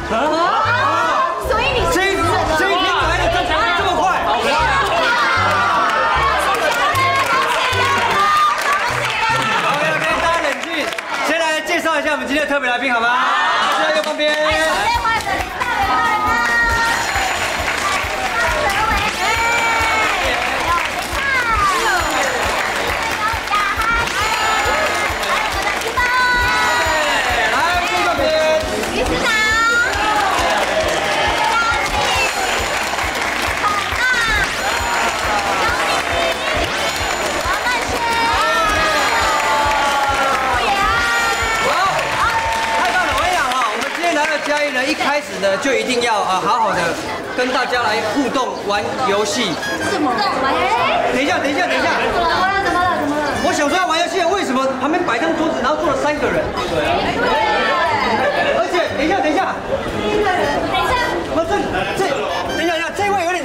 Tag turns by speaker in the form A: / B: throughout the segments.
A: 所以你这一天来的这么快，好快啊！OK， 大家冷静，先来介绍一下我们今天的特别来宾好吗？在右旁边。 嘉义呢，一开始呢就一定要好好的跟大家来互动玩游戏。
B: 什么玩游戏？
A: 等一下。
B: 怎么了？
A: 我想说要玩游戏，为什么旁边摆张桌子，然后坐了3个人？对。而且等一下。
B: 一个人。等一下。
A: 不是等一下，这位有点。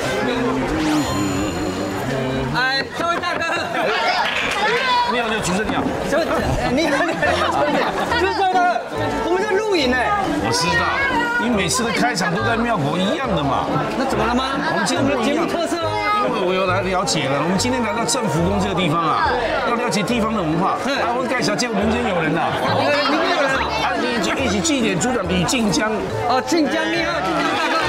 A: 哎，这位大哥。
C: 你好，主持人你好。
A: 你好，就是这位大哥，我们在录影呢。
C: 我知道，你每次的开场都在庙口一样的嘛。
A: 那怎么了吗？
C: 我们今天不一样，
A: 特色啊。
C: 因为我有来了解了，我们今天来到政府宫这个地方啊，要了解地方的文化。我盖小见民间有人呐，
A: 民间有人，
C: 一起祭典组长李晋江。
A: 哦，晋江你好，晋江大哥。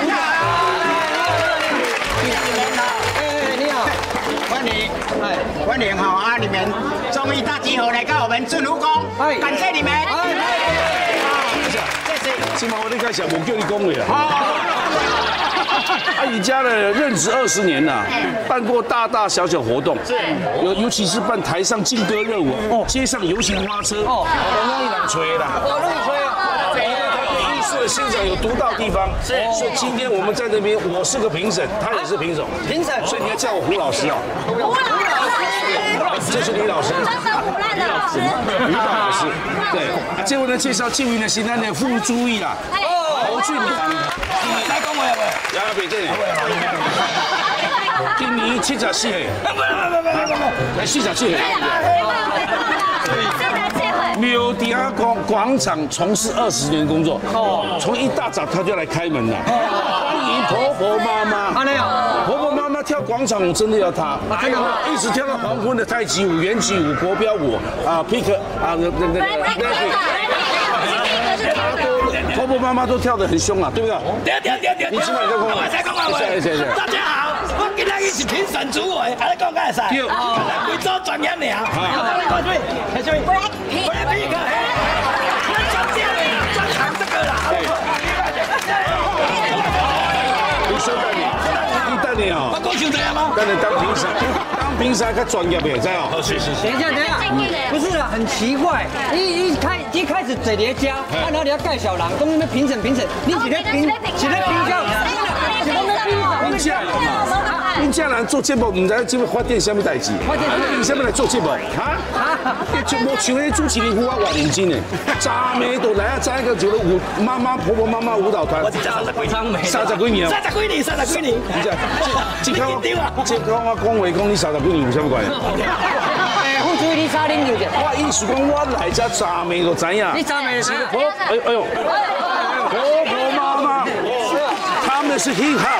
A: 你好，
D: 欢迎好啊！你们终于大集合来到我们政府宫，感谢你们。
C: 今晚我在开小，我叫你恭维了。阿姨家的任职20年了，办过大大小小活动，尤其是办台上劲歌热舞，街上游行花车，容易人吹啦。艺术的欣赏有独到地方，所以今天我们在这边，我是个评审，他也是评审，所以你要叫我胡老师啊。这是李老师，于老师，对，这位呢介绍进云的新安的傅朱义啊，侯俊良，来讲我有没？有别这里，今年74岁，来47岁。庙底下广场从事20年工作，从一大早他就来开门了，欢迎婆婆妈妈。婆婆妈妈跳广场舞真的要她，一直跳到黄昏的太极舞、圆举舞、国标舞pick 婆婆妈妈都跳得很凶啊，对不对？对。你起码在讲话。
E: 大家好，我今天是评审组委，还在讲干啥？对。贵州专业俩。开水。Blackpink。专长这个啦。
C: 你说你带你哦。
E: 我讲想这样吗？
C: 带你当评审，当评审较专业的，知道？好，是。
A: 等一下，不是啦，很奇怪，一开始嘴叠加，然后你要盖小狼，都那边评审，你几天评价？
C: 恁家人做节目，唔知这边发电什么代志？你什么来做节目？节目像迄主持人胡啊，偌认真的，早暝都来早一个就舞婆婆妈妈舞蹈团。我只30几年。30几年。这讲我讲话讲你30几年有啥物关系？
A: 傅朱义，你啥领导者？
C: 我意思讲我来这早暝就知影。
A: 你早暝是？
C: 哎呦，婆婆妈妈，他们是 hip hop。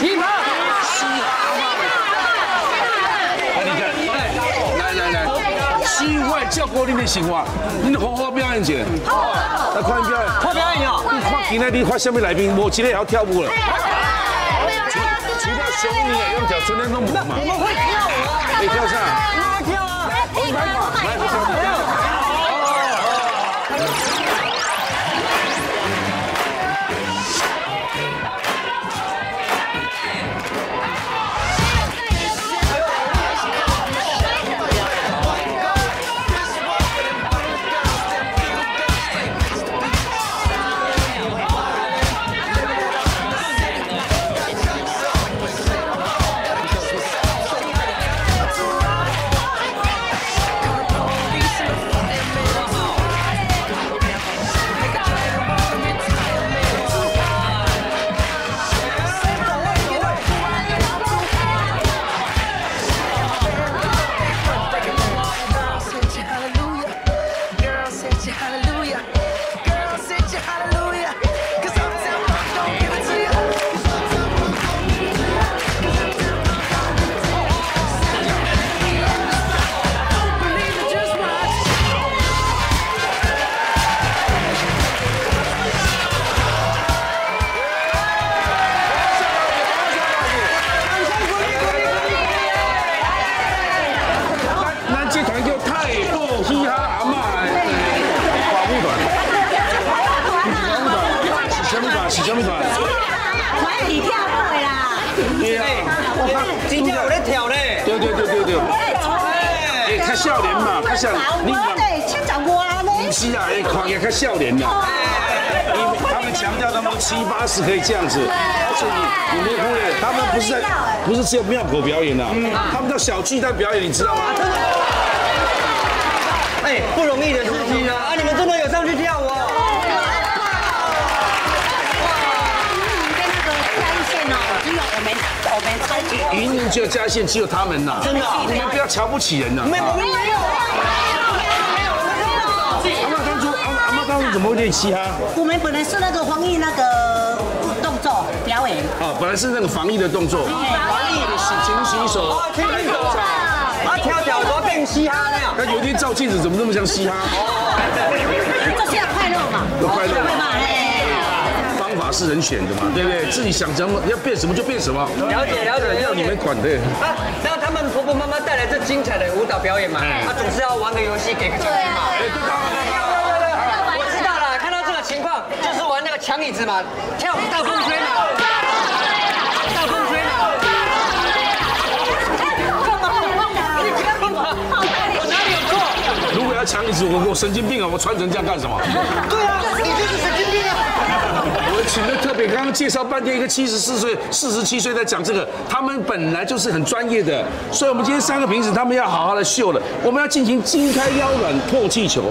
C: 机会照顾恁的生活，恁好好表演一下。来看表演。
A: 看表演哦。
C: 你看今天你看什么来宾？无一个会跳舞了。除了熊你也用跳，春天都舞嘛。
A: 我们会跳舞啊。
C: 会跳啥？
A: 会跳啊。
C: 来跳。 笑脸嘛，较笑
F: 我得先讲我呢。
C: 不是啊，看也较笑脸啦。他们强调他们70、80可以这样子，而且你没忽略，他们不是只有庙口表演啊，他们到小巨蛋表演，你知道吗？
A: 哎，不容易的事情啊！你们真的有上去跳哦？
F: 我们参与
C: 云林只有嘉义县，只有他们呐，真的，你们不要瞧不起人呐。
A: 没有。
C: 阿妈当初怎么会练嘻哈？
F: 我们本来是那个防疫那个动作表演。
C: 啊，本来是那个防疫的动作，防疫的勤洗手，
A: 勤洗手。跳多变嘻哈那样。
C: 那有一天照镜子，怎么那么像嘻哈？
F: 就是要快乐嘛。
C: 快乐嘛。方法是人选的嘛，对不对？自己想怎么要变什么就变什么。
A: 了解，
C: 要你们管的。
A: 啊，然后他们婆婆妈妈带来这精彩的舞蹈表演嘛，他总是要玩个游戏给个奖励嘛。我知道了，看到这个情况就是玩那个抢椅子嘛，跳大风吹嘛。大风吹嘛。干嘛？我哪里有错？
C: 如果要抢椅子，我神经病啊！我穿成这样干什么？
A: 对啊，你就是神经病啊！
C: 我请的特别，刚刚介绍半天，一个74岁、47岁在讲这个，他们本来就是很专业的，所以我们今天3个评审他们要好好的秀了，我们要进行筋开腰软破气球。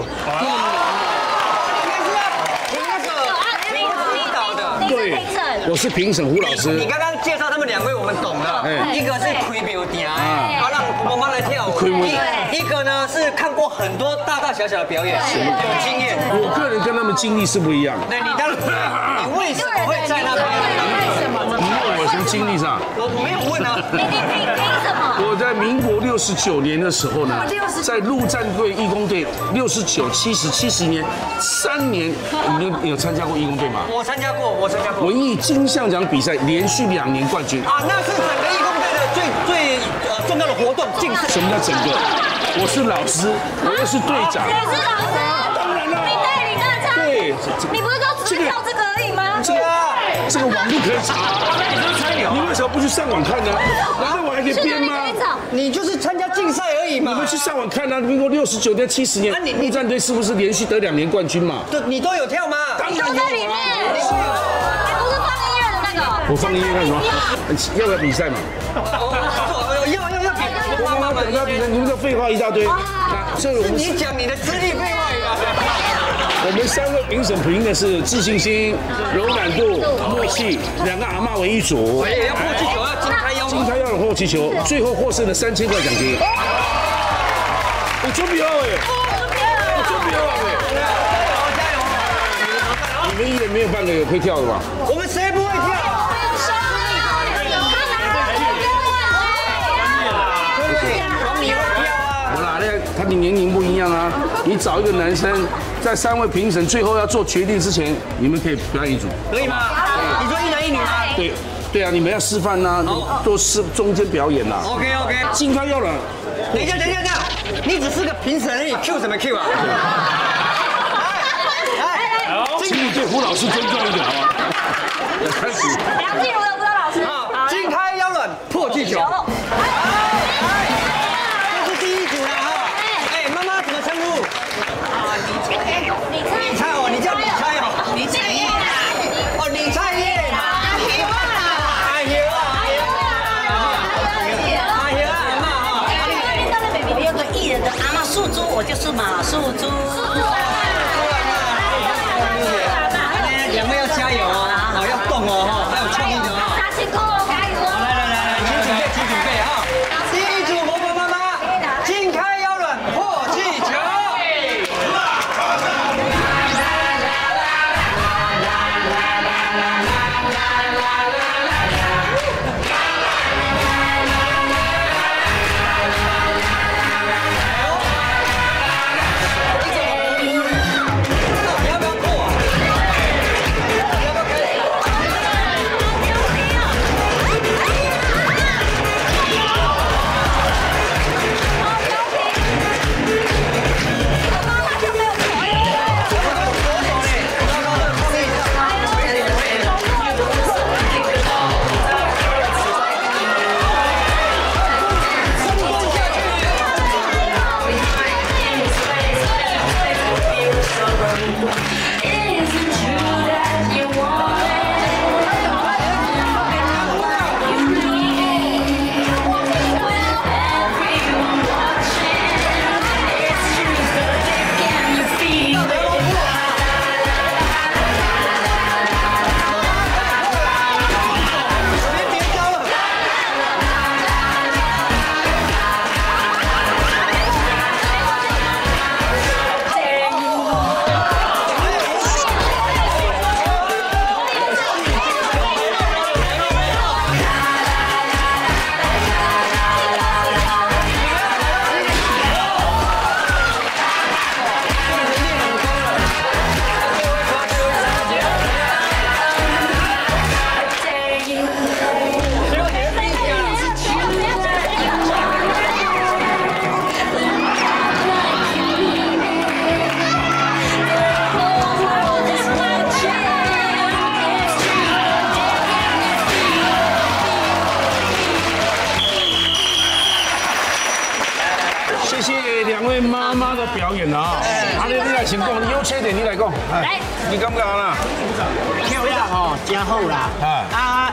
C: 对，我是评审胡老师。
A: 你刚刚介绍他们2位，我们懂了。一个是开庙店，让婆妈来跳舞；一个呢是看过很多大大小小的表演，有经验。
C: 我个人跟他们经历是不一样。
A: 对，你当然，你为什么会在那边？
C: 你问我什么经历上？
A: 我没有问啊。你凭什么？
C: 我在民国69年的时候呢，在陆战队义工队69、70年3年，你有参加过义工队吗？
A: 我参加过。
C: 文艺金像奖比赛连续2年冠军
A: 啊，那是整个义工队的最重要的活动竞赛。
C: 什么叫整个？我是老师，我又是队长。
B: 你是老师？
C: 当然了。
B: 你带领大家。
C: 对。
B: 你不是都只跳这个而已吗？
C: 这个网络可以查。你为什么不去上网看呢？难道我还可以编吗？
A: 你就是参加竞赛而已嘛。
C: 你们去上网看啊！民国69年、70年，陆战队是不是连续得2年冠军嘛？
A: 对，你都有跳吗？
B: 你都在里面。你不是放音乐的那个？
C: 我放音乐干什么？要不要比赛嘛？
A: 要比。
C: 要比赛，你们这废话一大堆。
A: 是你讲你的资历废话一大堆。
C: 我们3位评审评的是自信心、柔软度、默契，2个阿嬷为一组。
A: 要破气球，要筋开腰。
C: 筋开腰软破气球，最后获胜的3000块奖金。我准备好哎！我准备好哎！你们一人没有半个有会跳的吧？
A: 我们谁不会跳？
C: 他的年龄不一样啊，你找一个男生，在3位评审最后要做决定之前，你们可以表演一组，
A: 可以吗？你说1男1女吗？
C: 对啊，你们要示范呐，做中间表演呐。
A: OK，
C: 筋开腰软。
A: 等一下，你只是个评审而已 ，Q 什么 Q 啊？
C: 请你对胡老师尊重一点好吗？开始。
B: 梁静茹的舞蹈老师。
A: 筋开腰软破气球。李蔡哦，你叫李蔡哦，李蔡叶哦，李蔡叶
F: 有个艺人的阿嬷素珠，我就是马素珠。
A: 2位要加油哦，好要动哦，还有创意的哦。
B: 打起扣哦，加油！
A: 来，请准备啊！第一组婆婆妈妈，筋开腰软破气球。
C: 的表演了啊！你来先讲，优缺点你来讲。来，你敢不敢啦？
D: 跳呀吼，真好啦。啊，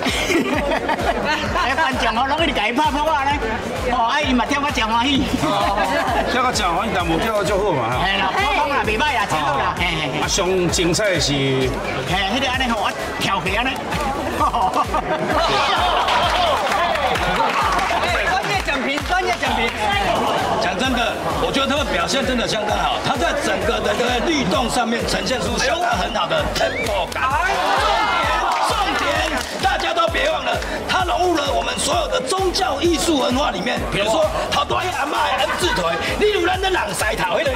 D: 哎，观众吼，拢一直甲伊拍拍我咧。哦，啊，伊嘛跳我真欢喜。
C: 跳个真欢喜，但无跳就好嘛。
D: 嘿啦，我讲啦，袂歹啦，真好啦。嘿嘿嘿。
C: 啊，上精彩是，
D: 嘿，迄个安尼吼，我跳起安尼。专业讲评。
E: 讲真的，我觉得他们表现真的相当好，他在整个的这个律动上面呈现出相当很好的 tempo 感。重点，大家都别忘了，它融入了我们所有的宗教艺术文化里面。比如说，好多阿嬷的 N 字腿，例如咱的人塞头，那个，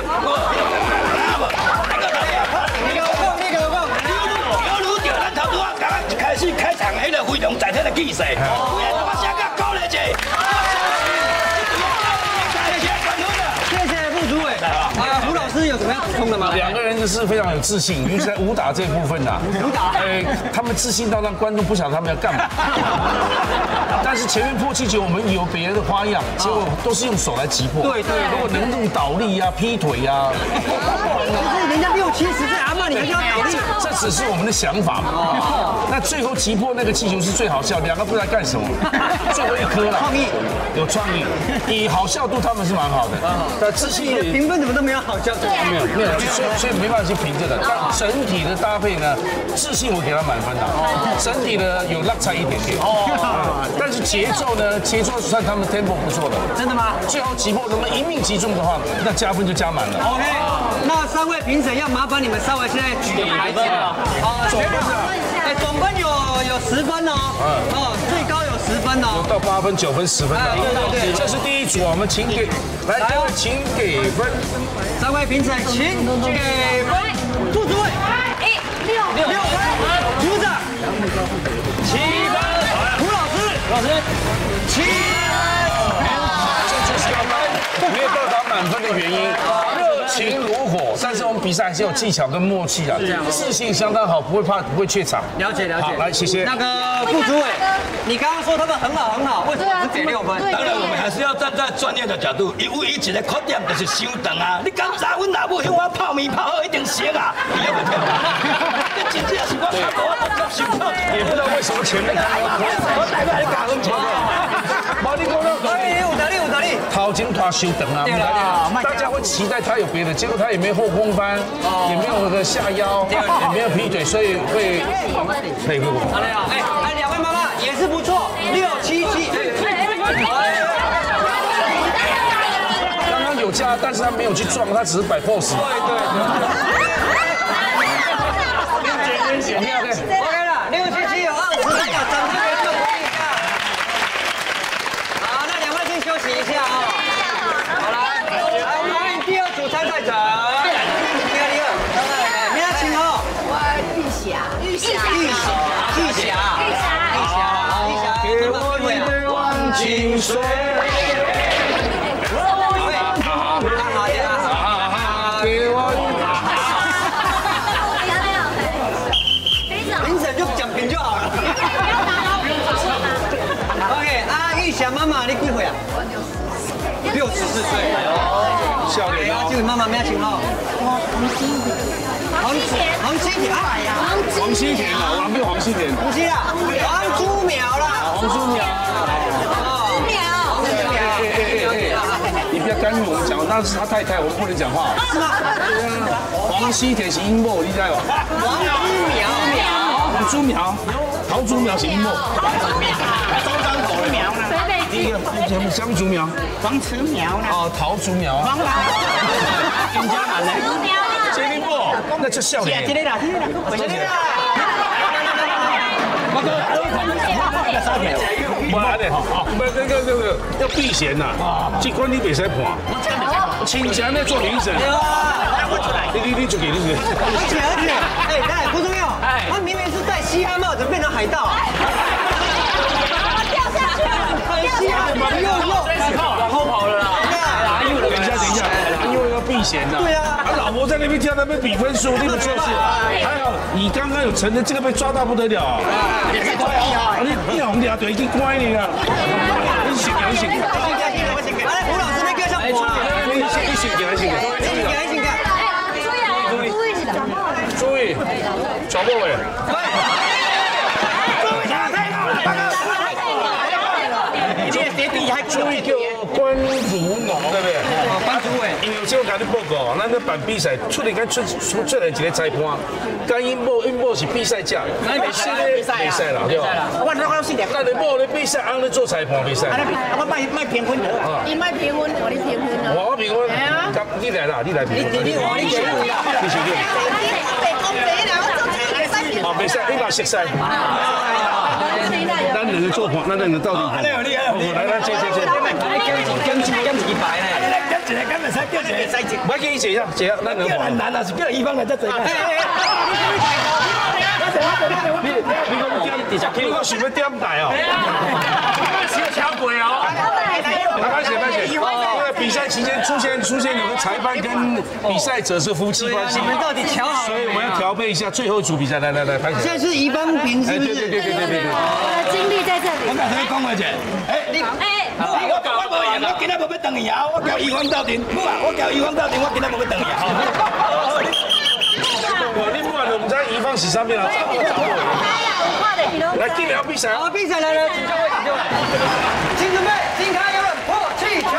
E: 犹如着咱头拄啊，刚刚一开始开场迄个非常在体的气势，我先甲鼓励一下。
A: 胡老师有什么要补充的吗？
C: 两个人就是非常有自信，尤其在武打这部分呐。
A: 武打，
C: 他们自信到让观众不晓得他们要干嘛。但是前面破气球我们有别的花样，结果都是用手来击破。
A: 对，
C: 如果能用倒立呀、劈腿呀，
A: 可是人家60、70岁阿嬷，你们就要倒立。
C: 这只是我们的想法嘛。那最后击破那个气球是最好笑，两个不知道干什么，最后一颗了。
A: 创意，
C: 有创意，以好笑度他们是蛮好的，但自信
A: 你的评分怎么都没有好笑？
C: 没有，所以没办法去评这个。但整体的搭配呢，自信我给他满分的，整体的有落差一点点。但是节奏呢，节奏算他们 tempo 不错的。
A: 真的吗？
C: 最后击破能不能一命击中的话，那加分就加满了。
A: OK， 那3位评审要麻烦你们稍微现在举个牌子啊。总分总分有10分哦，最高有10分哦，
C: 有到8分、9分、10分的。
A: 对，
C: 这是第一组，我们请给来，各位请给分。
A: 3位评审请给分。杜主委6分，局部长7分，胡老师7分。
C: 这就是刚刚没有到达满分的原因。热情如火，但是我们比赛还是有技巧跟默契的，自信相当好，不会怕，不会怯场。
A: 了解。
C: 好，来，谢谢。
A: 那个副主委，你刚刚说他们很好，为什么只给6分？
E: 当然，我们还是要站在专业的角度，因为一个缺点就是伤长啊。你刚才阮老母向我泡面泡好一定熟啊，你要不跳？这真正是我接受不了。
C: 也不知道为什么前面
E: 我大概是加分球。
C: 毛你讲了，
A: 有道理。
C: 头前拖修长啊，大家会期待他有别的，结果他也没有后空翻，也没有那个下腰，也没有劈腿，所以会佩服我。
A: 好嘞，2位妈妈也是不错，6、7、7。
C: 刚刚有加，但是他没有去撞，他只是摆 pose。对。
A: OK 了，6、7、7有20分了，掌声给祝福一下。好，那2位先休息一下啊。好来，我们欢迎第2组参赛者。你要请哦。玉霞。给我一杯忘情水。给我评审就讲评就好了。OK， 玉霞妈妈，你几岁啊？64岁。
C: 笑脸哦。
A: 这位妈妈咩请哦？黄心田啊，
C: 我没有黄心田。
A: 不是啊，黄朱苗啦。
C: 黄朱苗。你不要干预我们讲，那是他太太，我们不能讲话。
A: 是吗？
C: 黄西田是樱木，你知道吗？黄朱苗，陶朱苗是樱木。
D: 周张狗的苗呢？
C: 香竹苗。
D: 黄池苗呢？
C: 哦，桃竹苗。
D: 黄兰。金家兰呢？
C: 接力布，那就笑脸。
D: 这里啦。
C: 妈的，那个要避嫌呐，这关你别使判。请假那做评审。你就给你。
A: 而且，不重要，他明明是戴嘻哈帽，怎么变成海盗？掉下去了，嘻哈帽又往后跑了啦！
C: 等一下，因为要避嫌呐。对啊，老婆在那边跳，那边比分数，你们就是还好，你刚刚有承认这个被抓到不得了。你红俩腿已经乖你了，你醒。来，胡老师那个像我。 选给还是注意，全部喂。注意叫关如农，对不对？
A: 关主委，
C: 因为这我甲你报告，咱咧办比赛，出来一个裁判，甲因某是比赛者，咱袂是咧比赛啦，对吧？
D: 我是两个。
C: 咱咧某咧比赛，俺咧做裁判比赛。
D: 我卖评分的。
B: 你卖评分，我你评分啊。
C: 我评分，你来啦，你来评分。你选对啦，你选对。哦，比赛，你把熟悉。咱两个做判，咱两个到底判。来，咱接。
A: 减一排呢。
E: 减袂使，叫一个。
C: 我叫伊坐下，咱两个判。
E: 难啊，是叫伊方来再坐。
C: 你讲想要点台哦？小巧鬼哦！拍写。因为比赛期间出现有个裁判跟比赛者是夫妻关系，
A: 你们到底调好？
C: 所以我们要调配一下最后一组比赛。来，拍写。
A: 现在是一方平，是不是？
C: 对。
B: 精力在这里。
E: 我甲你讲话者，我无闲，我今仔无要等伊啊！我叫伊方斗阵，我叫伊方斗阵，我今仔无要等伊啊！
C: 你不管我们在宜芳洗上面啊，来进聊比赛，
A: 好，比赛来，请就位，请准备，请开油门，破气球。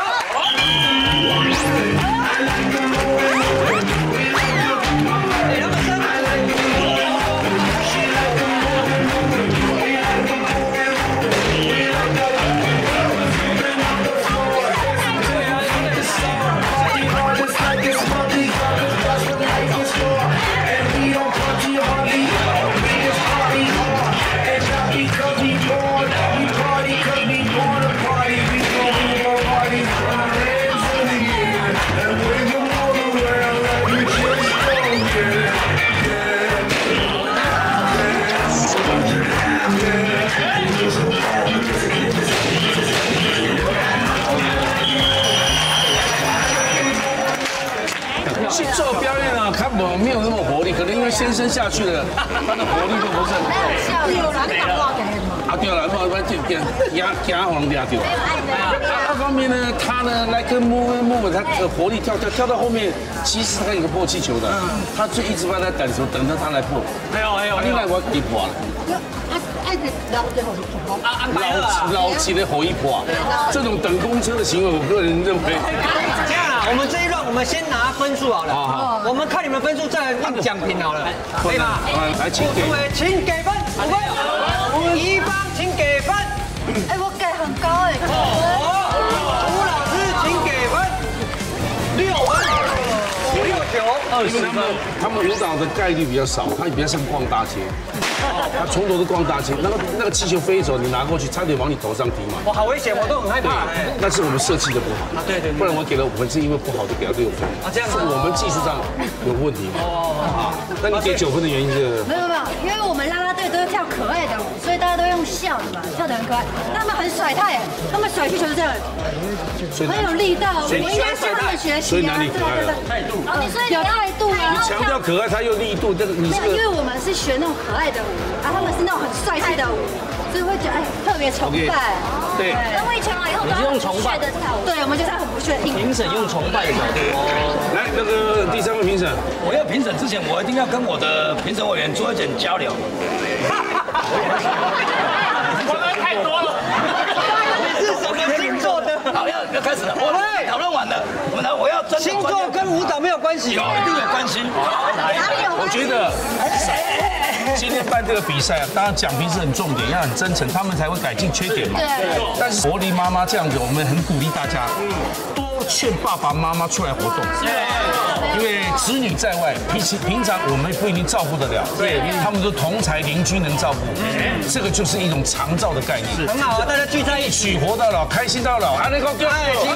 C: 去做表演啊，他没有那么活力，可能因为先生下去了，他的活力就不是很高。
B: 有人打话给你吗？
C: 对了，我惊黄抓掉。二方面呢，他呢来跟木他的活力跳到后面，其实他有个破气球的，他就一直放在等着他来破。还有，你来我给破了。老起的火一破，这种等公车的行为，我个人认为。
A: 这样啊，我们这一轮我们先拿分数好了。好，我们看你们分数，再来定奖品好了，可以吗？
C: 来，请给。
A: 请给分5分，一方请给分。
B: 哎，我给很高哎。
A: 吴老师请给分6分，69、20分。
C: 他们舞蹈的概率比较少，他比较像逛大街。他从头都逛大街，那个气球飞走，你拿过去，差点往你头上踢嘛。
A: 哇，好危险，我都很害怕。
C: 那是我们设计的不好啊，对，不然我给了5分，是因为不好就给了6分啊，这样是我们技术上有问题嘛。那你给9分的原因是？
B: 没有，因为我们啦啦队都是跳可爱的舞，所以大家都用笑的嘛，跳得很可爱。他们很甩态，他们甩气球是这样，很有力道。我应该向他们学习啊。
C: 所以哪里可爱了？
B: 态度，有态度啊。
C: 你强调可爱，他又力度，这个你这个。
B: 因为我们是学那种可爱的舞，然后他们是那种很帅气的舞，所以会觉得特别崇拜。
C: 对。
B: 跟魏强以后都用崇拜的跳舞。对，我们就是很不确定。
A: 评审用崇拜的角度。
C: 来，那个第3位评审，
E: 我要评审之前，我一定要跟我的评审委员做一点交流。
A: 我们太多了。你是什么星座的？
E: 好，要开始了。我讨论完了，我要真的。
A: 星座跟舞蹈没有关系。
E: 有，一定有关系。
C: 我觉得今天办这个比赛啊，当然奖评是很重点，要很真诚，他们才会改进缺点嘛。对。但是活力妈妈这样子，我们很鼓励大家多劝爸爸妈妈出来活动。因为子女在外，平常我们不一定照顾得了，对，他们说同才邻居能照顾，这个就是一种长照的概念，
A: 很好啊，大家聚在一起，
C: 活到老，开心到老，安那个对。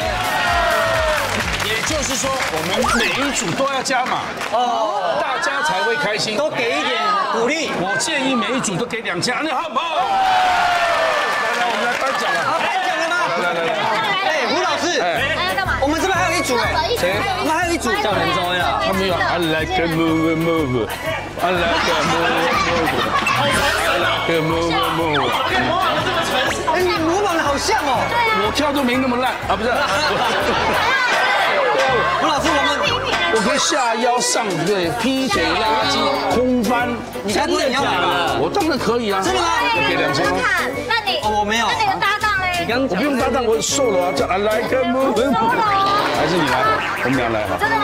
C: 也就是说，我们每一组都要加码，大家才会开心，
A: 都给一点鼓励。
C: 我建议每一组都给2加，你好不好？来，我们来颁奖了，
A: 好，颁奖了吗？来，胡老师，我们这边还有一组哎，谁？我们还有一组叫人中呀，
C: 他们有 I like a move, I like a move.
A: 哎，你模仿的好像哦。
C: 我跳都没那么烂啊，不是。
A: 吴老师，
C: 我可以下腰上对劈腿拉筋空翻，
A: 你该不会你要来吧？
C: 我当然可以啊。
A: 真的吗？
C: 给2000吗？
G: 那你
A: 我没有。
G: 那你的搭档嘞？
A: 你刚
C: 我不用搭档，我瘦了啊，叫I like a move。还是你来，我们俩来哈。
G: 真的吗？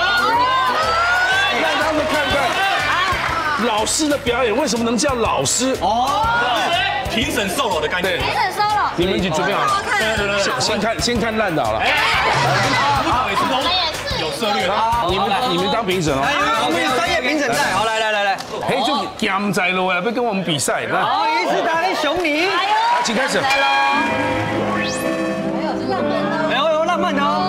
C: 让他们看看老师的表演为什么能叫老师哦？
E: 评审 solo 的概念。
G: 评审 solo，
C: 你们已经准备好了？先看烂倒了。
E: 舞蹈也是都有策略的。
C: 你们当评审哦。
A: 我们有专业评审在。好，来。
C: 嘿，就咸仔咯呀，不跟我们比赛。来，
A: 好，一次打给熊你。
C: 来，请开始。
G: 来喽。
A: 哎呦，浪漫的哦。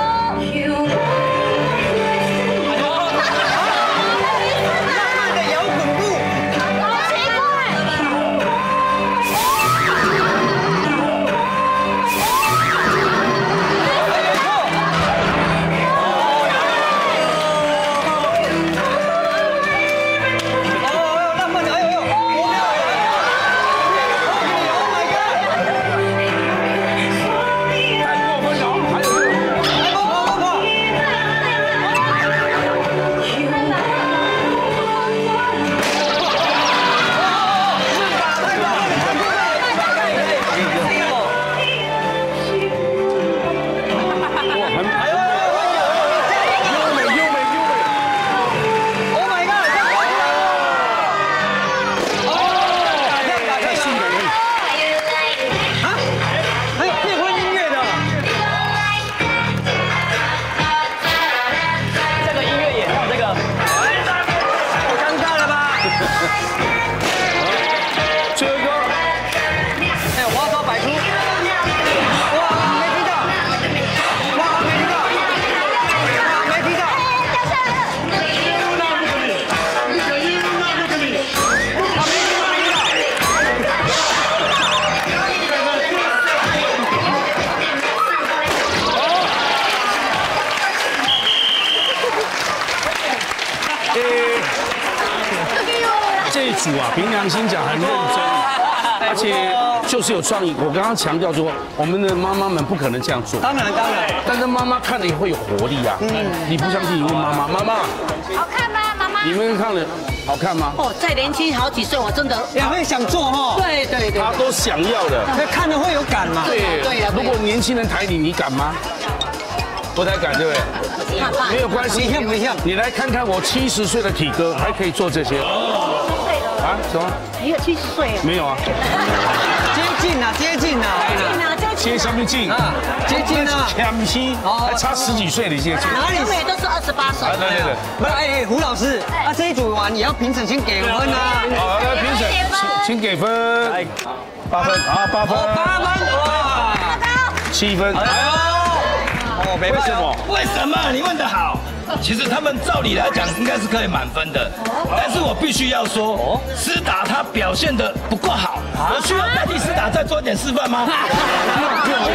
C: 这一组啊，凭良心讲很认真，而且就是有创意。我刚刚强调说，我们的妈妈们不可能这样做，
A: 当然。
C: 但是妈妈看了也会有活力啊。你不相信，你问妈妈，
G: 好看吗，妈妈？
C: 你们看了好看吗？
F: 哦，再年轻好几岁，我真的
A: 也会想做哈。
F: 对。
C: 他都想要的。
A: 那看着会有感嘛。
C: 对呀。如果年轻人抬你敢吗？不太敢，对不对？没有关系，
A: 不像。
C: 你来看看我70岁的体格，还可以做这些。啊？什么？
F: 你有70岁了？
C: 没有啊。
A: 接近啊。
C: 接什么近
A: 啊？接近啊。
C: 抢七，还差10几岁的接近。
F: 哪里每都是28岁。
C: 对。
A: 不是，胡老师，这一组完也要评审先给分啊。
C: 好，来评审，请给分。8分，好，8分。
A: 8分，哇
C: ，7分。
E: 为什么？为什么？你问得好。其实他们照理来讲应该是可以满分的，但是我必须要说，施达他表现得不够好，我需要代替施达再做一点示范吗？不用。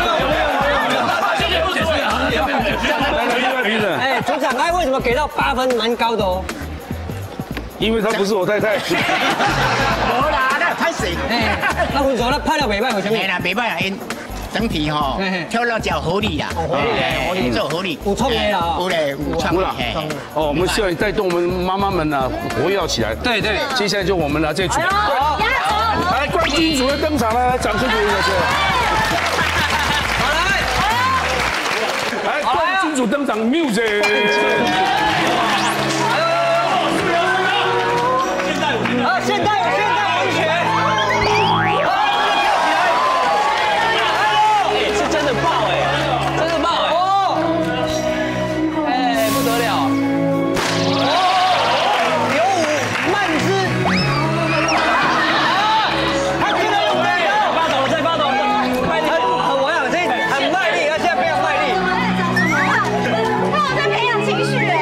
A: 哎，组长，为什么给到8分，蛮高的哦？
C: 因为她不是我太太。
D: 无啦，那拍谁？
A: 哎，那分手那拍了袂歹，为什么？
D: 没啦，没办法，因整体哈跳了叫合理啦，合理做合理，
A: 有创意啦，
D: 有嘞，有创意。
C: 哦，我们希望带动我们妈妈们呢活跃起来。
A: 对。
C: 接下来就我们了这组。来，冠军组的登场了，掌声鼓励一下。
A: 好
C: 来，冠军组登场 ，music。
A: 现代文学。真的爆哦！哎，不得了！有舞慢姿，他真的有卖力，再发抖，卖力！我想这很卖力，而且非常卖力。
G: 那我在培养情绪哎。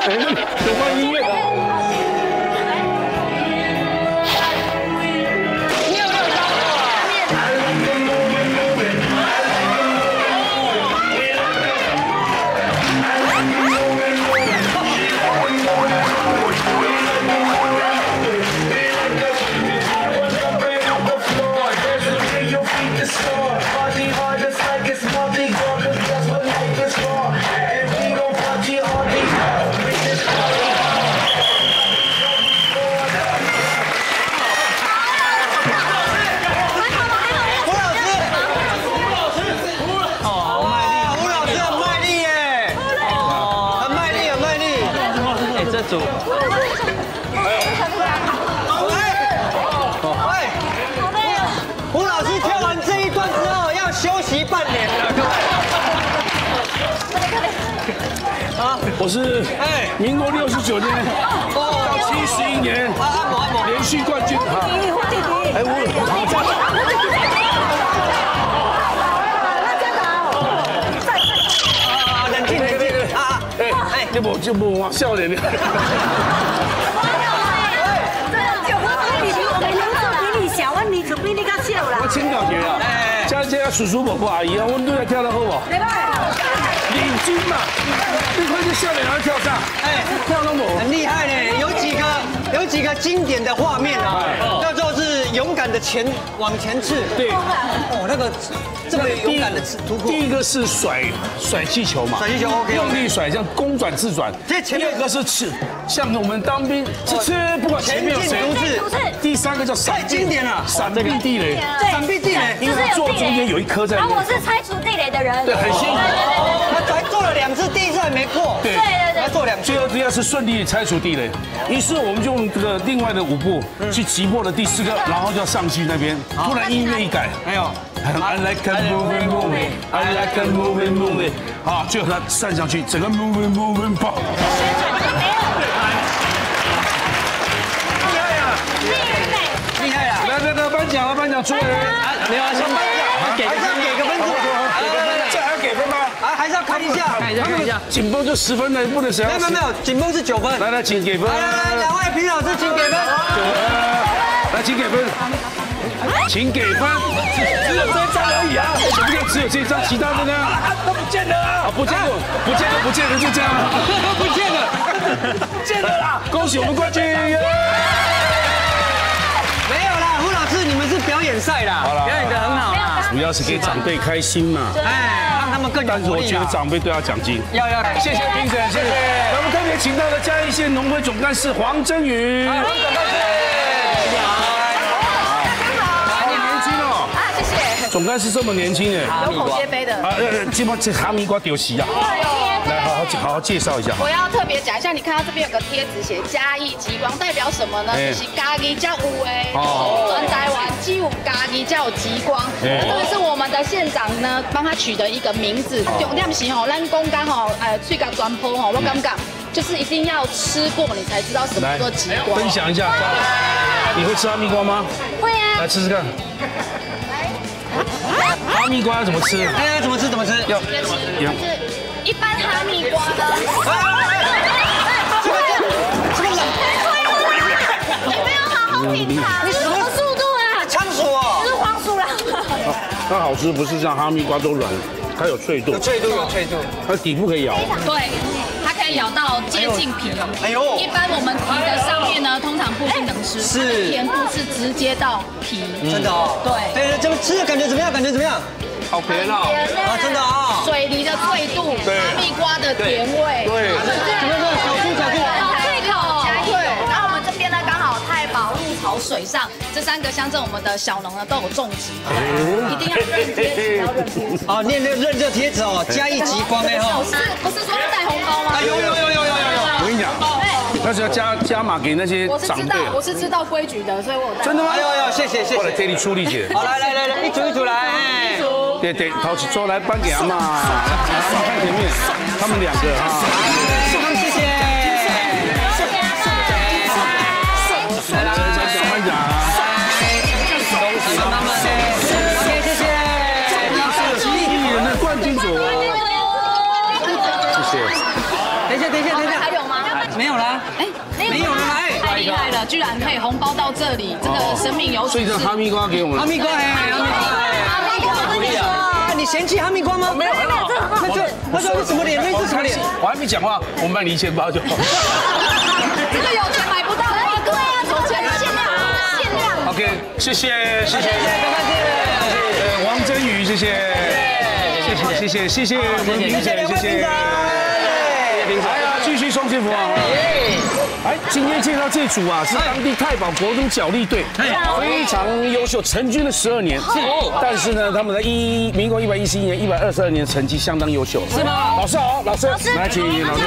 C: 有关音乐的。
A: 胡老师跳完这一段之后要休息半年了，各位。啊，
C: 我是民国69年到71年连续冠军哈。哎，
A: 冷静冷静啊！哎，
C: 你无往笑脸的。我请教一下，这叔叔伯伯阿姨啊，我们都来跳得好不好？领军嘛，你看这笑脸还跳上，跳得我
A: 很厉害呢。有几个经典的画面啊，叫做是勇敢的往前刺。对，哦，那个这么勇敢的突破。
C: 第一个是甩气球嘛，
A: 甩气球 OK，
C: 用力甩，像公转自转。第二个是刺，像我们当兵刺，不管前面有谁。第三个叫闪，
A: 太经典了，
C: 闪避地雷。
A: 闪避地雷，
C: 因为坐中间有一颗在。
B: 然后我是拆除地雷的人。
C: 对，很辛苦。
A: 他才做了2次，第1次还没过。
B: 对，
A: 他做2次。
C: 最后第2次顺利拆除地雷，于是我们就用这个另外的5步去击破了第4个，然后就要上去那边。突然音乐一改，
A: 没有。
C: I like a moving moving, I like a moving moving， 好，最后他站上去，整个 moving moving 爆。
A: 厉害啊！
C: 来，颁奖出来。
A: 没有啊，先颁奖，还是要给个分数。
C: 这还要给分吗？
A: 还是要看一下，看一下。
C: 紧绷就10分了，不能谁？
A: 没有，紧绷是9分。
C: 来，请给分。
A: 来，2位评老师请给分。
C: 来，请给分。请给分，只有这一张而已啊！什么叫只有这一张？其他的呢？都不见了啊！不见了，就这样，不见了啦！恭喜我们冠军！没有
A: 啦，胡老师，你们是表演赛啦，表演得很好啦。
C: 主要是给长辈开心嘛，
A: 让他们更有活力。
C: 但是我觉得长辈都要奖金。
A: 要，
C: 谢谢评审，谢谢。我们特别请到了嘉义县农会总干事黄真宇。黄总干事。总干事这么年轻哎，
H: 有口皆碑的啊，
C: 基本这哈密瓜丢席啊，来好好介绍一下。
H: 我要特别讲一下，你看到这边有个贴纸写嘉义极光，代表什么呢？就是嘉义才有诶，全台湾只有嘉义才有极光。这个是我们的县长呢帮他取的一个名字，重点是吼，咱公干吼，嘴角转坡吼，我感觉就是一定要吃过你才知道什么叫做极光。
C: 分享一下，你会吃哈密瓜吗？
B: 会啊，
C: 来吃吃看。哈密瓜要怎么吃？
A: 哎，怎么吃？
C: 要
H: 一般哈密瓜呢？你没有好好品尝，你什么速度啊？
A: 仓鼠哦，
H: 是黄鼠狼。
C: 它好吃不是像哈密瓜都软，它有脆度，
A: 有脆度，
C: 它底部可以咬。
H: 对。可以咬到接近皮。哎呦！一般我们皮的上面呢，通常不一定能吃，是甜度是直接到皮。
A: 真的哦。对，怎么吃的感觉怎么样？
C: 好甜啊！
A: 啊，真的啊。
H: 水梨的脆度，哈密瓜的甜味。
C: 对。
A: 怎么样？小脆
H: 口。对。然后我们这边呢，刚好太保、鹿草、水上这3个乡镇，我们的小农呢都有种植，一定要认贴纸，要认贴纸。
A: 哦，念认这贴纸哦，嘉义极光哎哈。
H: 不是说带红包吗？
A: 有。
C: 我跟你讲，那是要加码给那些长辈。
H: 我是知道规矩的，所以我有带。
C: 真的吗？
A: 有，谢谢。
C: 我来替你出力姐。
A: 好，来，一组来。
C: 对，陶起周来颁给阿妈，看前面，他们2个啊。
A: 谢谢。来，
C: 颁奖。
A: 恭喜妈妈。OK，谢谢。
C: 艺人的冠军组。谢谢。
A: 等一下。
H: 还有吗？
A: 没有啦，哎，没有了啦，哎，
H: 太厉害了，居然可以红包到这里，这个生命有
C: 所以这哈密瓜给我们。
A: 哈密瓜哎，哈密瓜哎，
B: 我跟你说，
A: 你嫌弃哈密瓜吗？没有，那这什么脸？那是什么脸？
C: 我还没讲话，我卖你1000包就好。
H: 这个有钱买不到，对啊，有钱限量限量。
C: OK， 谢谢。王真宇，谢谢我们评审，谢谢。来啊，继续送幸福啊！哎，今天介绍这组啊，是当地太保国中角力队，非常优秀，成军了12年。是，但是呢，他们在民国111年、122年成绩相当优秀。是吗？老师好，老师，来请老师。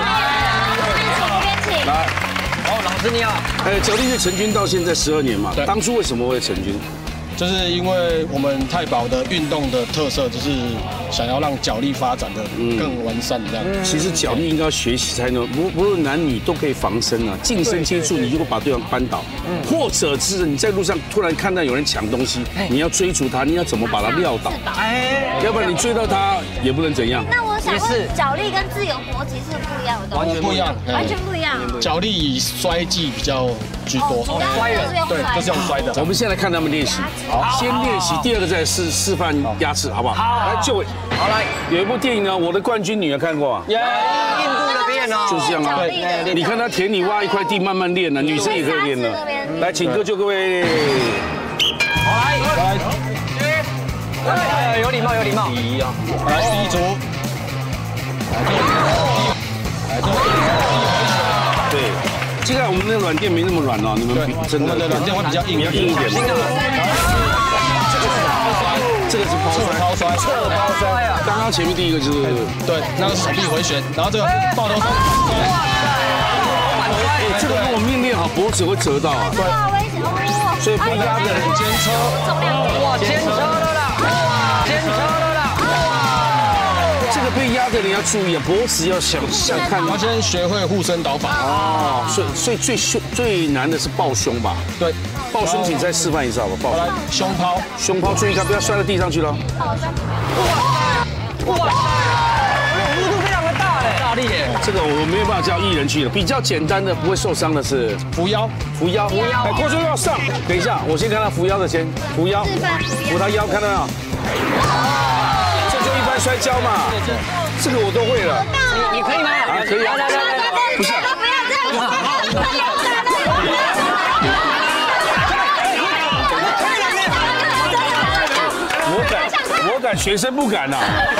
C: 来，
A: 哦，老师你好。
C: 角力队成军到现在12年嘛，当初为什么会成军？
I: 就是因为我们太保的运动的特色，就是想要让角力发展的更完善这样。
C: 其实角力应该要学习才能，不论男女都可以防身啊。近身接触，你如果把对方扳倒，或者是你在路上突然看到有人抢东西，你要追逐他，你要怎么把他撂倒？要不然你追到他也不能怎样。
G: 那我想问，角力跟自由搏击是不一样的东西，
I: 完全不一样。角力以摔技比较居多，
G: 摔人，
I: 对，就是用摔的。
C: 我们现在看他们练习。 好，先练习，第二个再示范压制，好不好？好，来就位。好来，有一部电影呢，《我的冠军》，你有看过啊？
A: 印度的片哦，
C: 就是这样啊。对，你看他田里挖一块地，慢慢练呢，女生也可以练了。来，请各就各位。
A: 好来，有礼貌，有礼貌。
I: 来，第一组。
C: 对，现在我们的软垫没那么软哦，你们真的
I: 软垫会比较硬
C: 一点。 这个是抛摔，侧抛摔啊！刚刚前面第一个就是
I: 对，那个是手臂回旋，然后这个抱头摔。
C: 这个如果没练好，脖子会折到啊。对，所以被压的人肩车，
A: 哇，肩车了啦！肩车了啦！
C: 这个被压的人要注意啊，脖子要向看。
I: 要先学会护身倒法
C: 哦，所以最难的是抱胸吧？
I: 对。
C: 抱胸，请再示范一下吧。抱胸抛，注意看，不要摔到地上去了。
A: 哇！幅度非常的大嘞，大力耶！
C: 这个我没有办法叫艺人去了。比较简单的，不会受伤的是
I: 扶腰。
C: 哎，郭兄要上，等一下，我先看他扶腰的先，扶腰，扶他腰，看到没有？这就一般摔跤嘛，这个我都会了。
A: 你可以吗？
C: 啊，可以啊。不是。 我敢，学生不敢呐。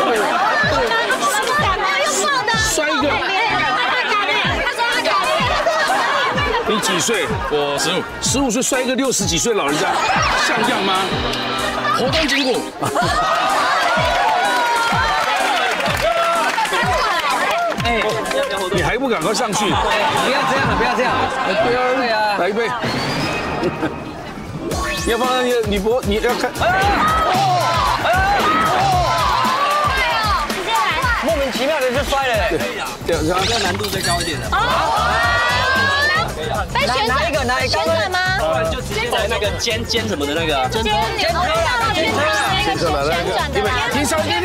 C: 摔一个。你几岁？
I: 我15。
C: 15岁摔一个60几岁老人家，像样吗？
I: 活动筋骨。
A: 哎，
C: 你还不赶快上去？
A: 不要这样了，不要这样。对啊，
C: 来一杯。你要放在你要看。
A: 莫名其妙的就摔了嘞！
C: 对，然后
E: 这个难度最高一点的。
G: 被旋转吗？
E: 就直接在那个肩什么的那个。
G: 肩车来了，
C: 停手，停！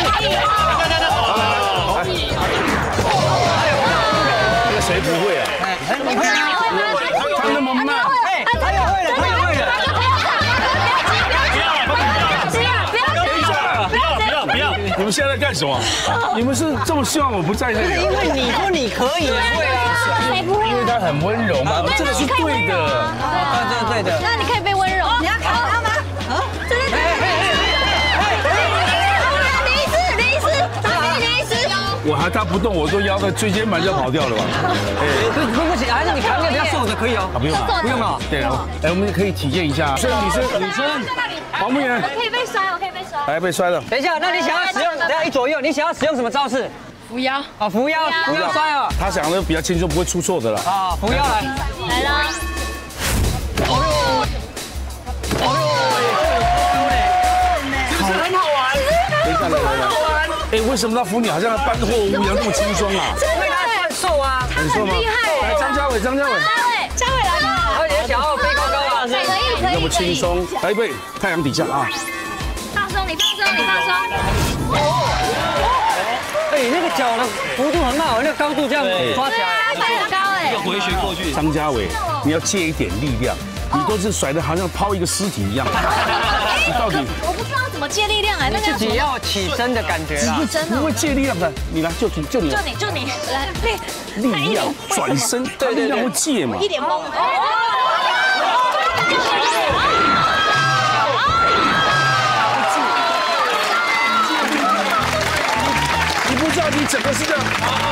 C: 那个谁不会啊？
A: 你会啊？
C: 他那么慢。
A: 他也会了，他也会了。
C: 你们现在在干什么？你们是这么希望我不在那里？
A: 因为你说你可以，会啊，
G: 谁不会？
C: 因为他很温柔嘛，这个是对的。
A: 对的。
B: 那你可以被温柔，你要看到他吗？啊，对。李医师，
C: 他不动，我都腰的椎间盘就要跑掉了吧？
A: 不行，还是你扛着比较瘦的可以哦。
C: 不用了，
A: 不用了。
C: 对，我们可以体验一下。女生，黄木源，
G: 我可以被摔，我可以被摔。
C: 来被摔了。
A: 等一下，那你想要使用，等下一左右，你想要使用什么招式？
H: 扶腰。
A: 啊，扶腰摔啊。
C: 他想的比较轻松，不会出错的了。
A: 啊，扶腰来。
G: 来了。
A: 是很好玩。
C: 来。哎，为什么他扶你好像搬货物一样那么轻松啊？
A: 因为他算瘦啊，
C: 很瘦吗？
B: 厉害。
C: 来，张家伟来吧。
A: 而且想要飞高高啊，
B: 可以。
C: 那么轻松，来一杯太阳底下啊。
G: 放松，你放松。
A: 哎，那个脚的幅度很好，那个高度这样抓起来，
G: 很高哎。
E: 一个回旋过去。
C: 张家伟，你要借一点力量，你都是甩的好像抛一个尸体一样。你到底？
G: 我不知道怎么借力量哎，那个
A: 自己要起身的感觉啦。
C: 不会借力量的，你来就你。
G: 就你来
C: 力量转身，对，力量会借嘛。
G: 一脸懵。
C: 你不知道你整个是这样。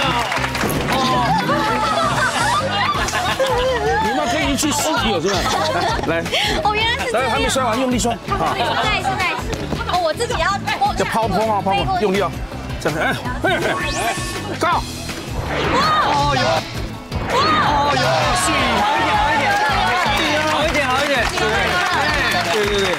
C: 你们可以去尸体有是吧？来，
G: 哦，原来是这样。
C: 来，还没摔完，用力摔。
G: 好，再一次。哦，我自己要
C: 抛啊，用力啊，这样，哎，高。哦哟，
A: 好一点，
C: 对。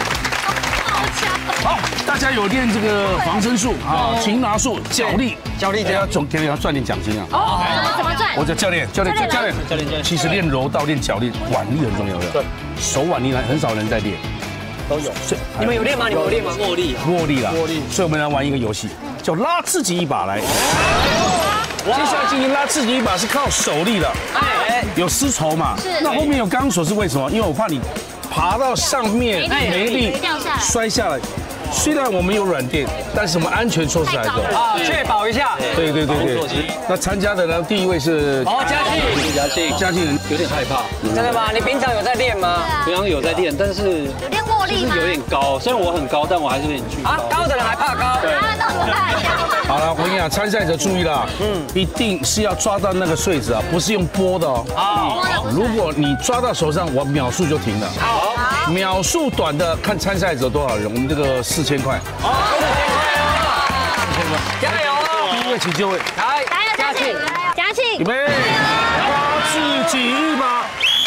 C: 好，大家有练这个防身术啊，擒拿术、脚力，这样总给你要赚点奖金啊。
G: 哦，怎么赚？
C: 我叫教练，其实练柔道、练脚力，腕力很重要的。对，手腕力很少人在练。
I: 都有，
A: 你们有练吗？你们有练吗？
E: 握力
C: 啦，所以我们来玩一个游戏，叫拉自己一把来。接下来进行拉自己一把是靠手力的，有丝绸嘛？那后面有钢索是为什么？因为我怕你爬到上面没力摔下来。虽然我们有软垫，但是我们安全措施来走
A: 啊，确保一下。
C: 对。那参加的呢，第一位是嘉庆人
E: 有点害怕。
A: 真的吗？你平常有在练吗？
E: 平常有在练，但是
G: 有练握力吗？
E: 有点高，虽然我很高，但我还是有点惧高。
A: 高的人还怕高。
E: 对。
C: 好了，我跟你讲，参赛者注意了，一定是要抓到那个穗子啊，不是用拨的哦。好，如果你抓到手上，我秒数就停了。好，秒数短的看参赛者多少人，我们这个4000块。好，4000块，
A: 加油！
C: 第一位请就位，
A: 来，
G: 嘉庆，
C: 预备，拉自己一把。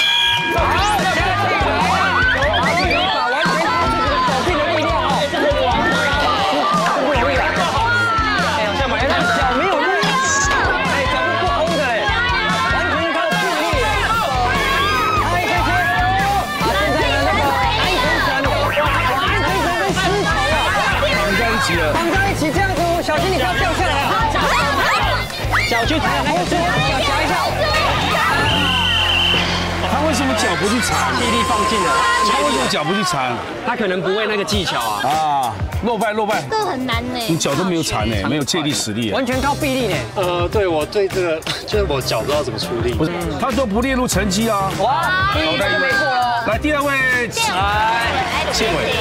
A: 绑在一起这样子，小心你不要掉下来啊！脚去踩那个脚夹一下。
C: 他为什么脚不去缠？
A: 气力放尽了。
C: 他为什么脚不去缠？
A: 他可能不会那个技巧啊。
C: 啊，落败。
G: 这很难呢。
C: 你脚都没有缠呢，没有借力使力，
A: 完全靠臂力呢。
E: 对我对这个就是我脚不知道怎么出力。
C: 不是，他说不列入成绩啊。
A: 哇，第一个没过了。
C: 来，第二位，建伟。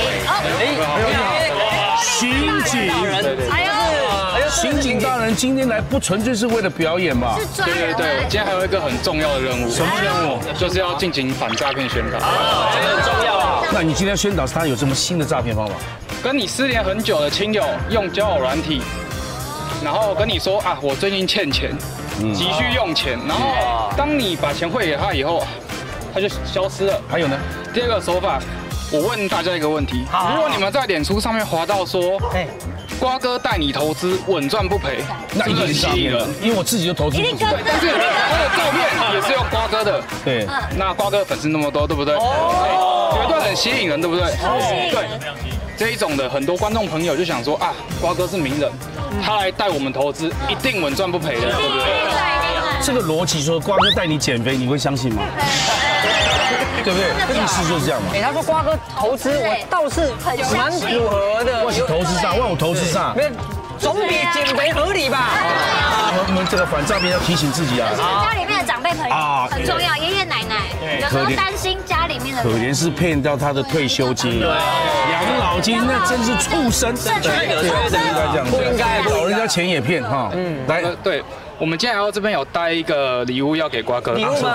C: 刑警，刑警大人今天来不纯粹是为了表演吧？
I: 对，今天还有一个很重要的任务。
C: 什么任务？
I: 就是要进行反诈骗宣导。
E: 这个很重要啊。
C: 那你今天宣导他有什么新的诈骗方法？
I: 跟你失联很久的亲友用交友软体，然后跟你说啊，我最近欠钱，急需用钱，然后当你把钱汇给他以后，他就消失了。
C: 还有呢？
I: 第二个手法。我问大家一个问题：如果你们在脸书上面滑到说，瓜哥带你投资稳赚不赔，
C: 那一定是诈骗人，因为我自己就投资。
I: 对，但是他的照片也是用瓜哥的。对，那瓜哥粉丝那么多，对不对？绝对很吸引人，对不对？对，这一种的很多观众朋友就想说啊，瓜哥是名人，他来带我们投资，一定稳赚不赔的，对不对？
C: 这个逻辑说瓜哥带你减肥，你会相信吗？对不对？意思就是这样嘛。
A: 他说瓜哥投资，我倒是蛮符合的。
C: 我是投资上，我投资上，
A: 总比减肥合理吧？
C: 我们这个反诈骗要提醒自己啊。
G: 家里面的长辈朋友很重要，爷爷奶奶有时候担心家里面的。
C: 可怜是骗到他的退休金、养老金，那真是畜生。对，不应该这样，老人家钱也骗哈。来，
I: 对，我们今天这边有带一个礼物要给瓜哥。
A: 礼物吗？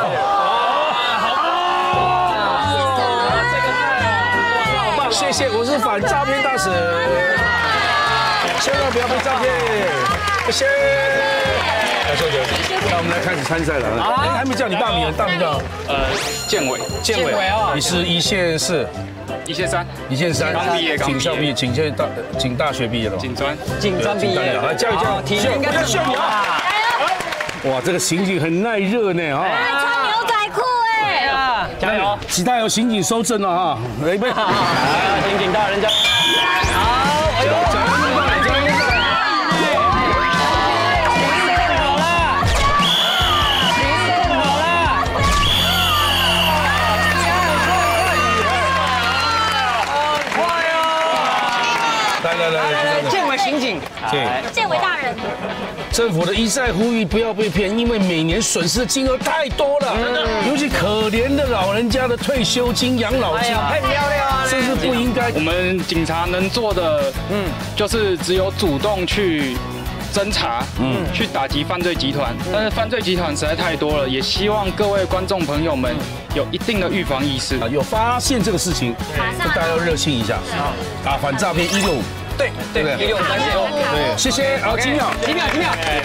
C: 谢谢，我是反诈骗大使，千万不要被诈骗，谢谢。来，秀姐，那我们来开始参赛了。哎，还没叫你大名，大名叫
I: 建伟，
C: 你是一线4，
I: 一线3，
C: 刚毕业，警大学毕业了吗？
I: 警专
C: 毕业，来教一教，
A: 体育应该是你啊。
C: 哇，这个刑警很耐热呢啊。加油！期待有刑警收证了哈！来一杯。
A: 刑警大人家。好，哎呦，加油！好了，
C: 政府的一再呼吁不要被骗，因为每年损失的金额太多了，尤其可怜的老人家的退休金、养老金，
A: 太漂亮啊！
C: 这是不应该。
I: 我们警察能做的，就是只有主动去侦查，去打击犯罪集团。但是犯罪集团实在太多了，也希望各位观众朋友们有一定的预防意识。
C: 有发现这个事情，大家要热心一下，打反诈骗165。
A: 对对对，165专线。
C: 对，谢谢。好，几秒。
A: 6秒81，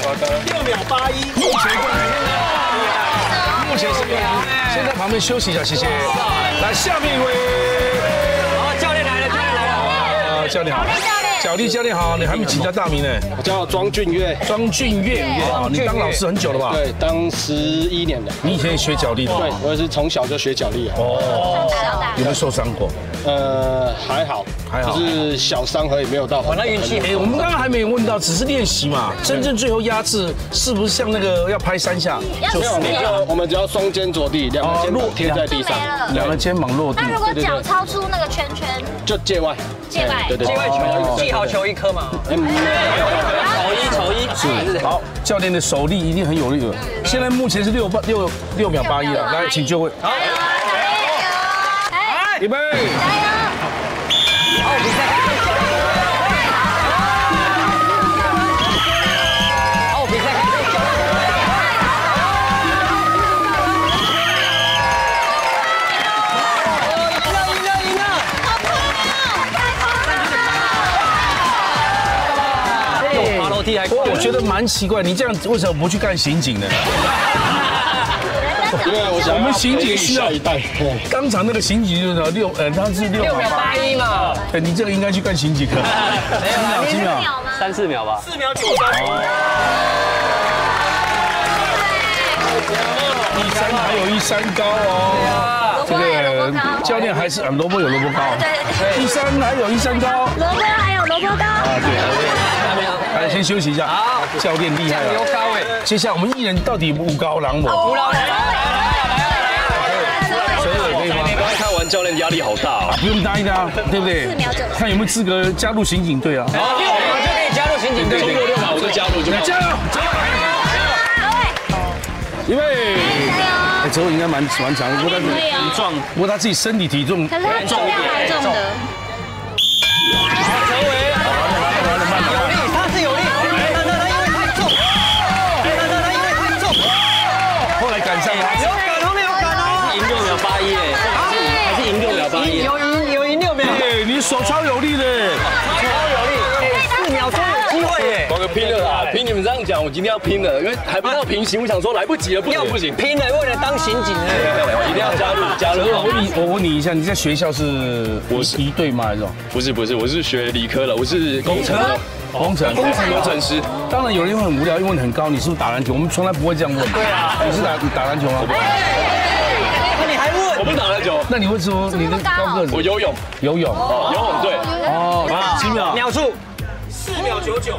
C: 目前是6秒。先在旁边休息一下，谢谢。来，下面一位。
A: 好，教练来了，教练来了。
C: 教练好。小弟教练好，你还没请教大名呢。
J: 我叫庄俊岳。
C: 庄俊岳，你当老师很久了吧？
J: 对，当11年了。
C: 你以前也学脚力的？
J: 对，我也是从小就学脚力啊。
C: 哦，有没有受伤过？
J: 还好，就是小伤而已，没有到。
A: 那运气。
C: 我们刚刚还没有问到，只是练习嘛。真正最后压制是不是像那个要拍3下？
J: 没有，我们只要双肩着地，2个肩膀贴在地上
C: ，2个肩膀落地。
G: 那如果脚超出那个圈圈，
J: 就界外。
G: 界外，
J: 对，
A: 界外球，记好球1颗嘛。球一。
C: 是。好，教练的手力一定很有力了。现在目前是6秒81了，来，请就位。好，预备。
A: 好，比赛开始。好，比赛开始。赢了！爬楼梯还快。
C: 我觉得蛮奇怪，你这样为什么不去干刑警呢？
J: 因为我
C: 们刑警需要
J: 一代。
C: 刚才那个刑警就是他是6秒
A: 81嘛。
C: 对，你这个应该去干刑警课。几秒
A: ？3、4秒吧。4秒93。
C: 13还有13高哦。这个教练还是萝卜有萝卜高。对。13还有13高。
G: 萝卜还有萝卜高。
C: 啊，对。来，先休息一下。好，教练厉害了。
A: 油高哎。
C: 接下来我们艺人到底5高狼我。5高狼。
J: 看完教练压力好大哦，
C: 不用答应他，对不对？4秒9。看有没有资格加入刑警队啊？
A: 好，6秒就可以加入刑警队。
J: 超过6秒我就加入，
C: 加油！预备。哎，哲伟应该蛮强的，不过他很壮，不过他自己身体体重，
G: 可是他重量蛮重的。
A: 哲伟，有力，他是有力，他因为太重，他因为太重，
C: 后来赶上了，
A: 有赶后面有赶哦，
J: 赢6秒81哎，还是赢6秒81，
A: 有赢6秒，
C: 哎，你手超有力的，
A: 超有力，4秒钟有机会耶，
J: 我拼了啦，凭你们这样讲，我今天要拼了，因为还不到平行，我想说来不及了，不行，
A: 拼了，为了当刑警呢，
J: 一定要加入。
C: 我问你一下，你在学校是一队吗？还是
J: 不是，我是学理科的，我是工程的。工程师。
C: 当然有人会很无聊，因为你很高，你是不是打篮球？我们从来不会这样问。对啊，你是打篮球吗？
A: 你还问？
J: 我不打篮球。
C: 那你会说你的高个子？
J: 我游泳。游泳队。
C: 哦，几秒？
A: 秒数
J: 4秒99。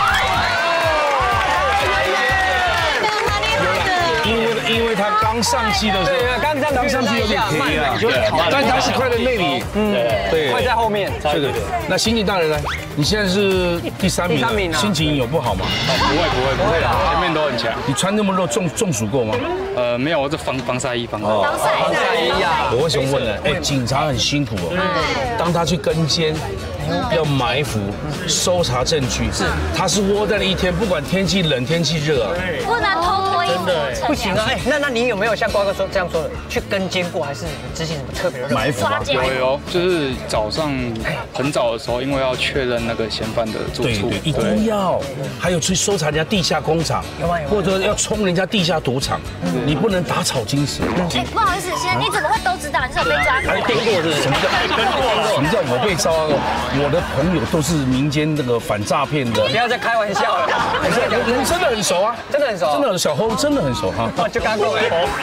C: 因为他刚上期的时候，刚上期有点便宜啊，但他是快在内里，对，
A: 快在后面。
C: 对。那刑警大人呢？你现在是第3名，心情有不好吗？
I: 不会啦，前面都很强。
C: 你穿那么热，中暑过吗？
I: 没有，我是防晒衣。
G: 防晒衣呀。
C: 我为什么问呢？哎，警察很辛苦哦，当他去跟监。要埋伏、搜查证据，他是窝在了一天，不管天气冷天气热啊，
G: 不能偷脱衣服，
A: 不行啊！哎，那你有没有像瓜哥这样说的，去跟监过，还是执行什么特别的
C: 埋伏啊？
I: 有，就是早上很早的时候，因为要确认那个嫌犯的住处，
C: 对，一定要，还有去搜查人家地下工厂，或者要冲人家地下赌场，你不能打草惊蛇。
G: 哎，不好意思，先生，你怎么会都知道？你是有被抓过？
C: 跟过是？什么叫我被抓？我的朋友都是民间那个反诈骗的，
A: 不要再开玩笑了。
C: 人真的很熟啊，
A: 真的很熟，
C: 真的小侯真的很熟哈。
A: 就刚过来。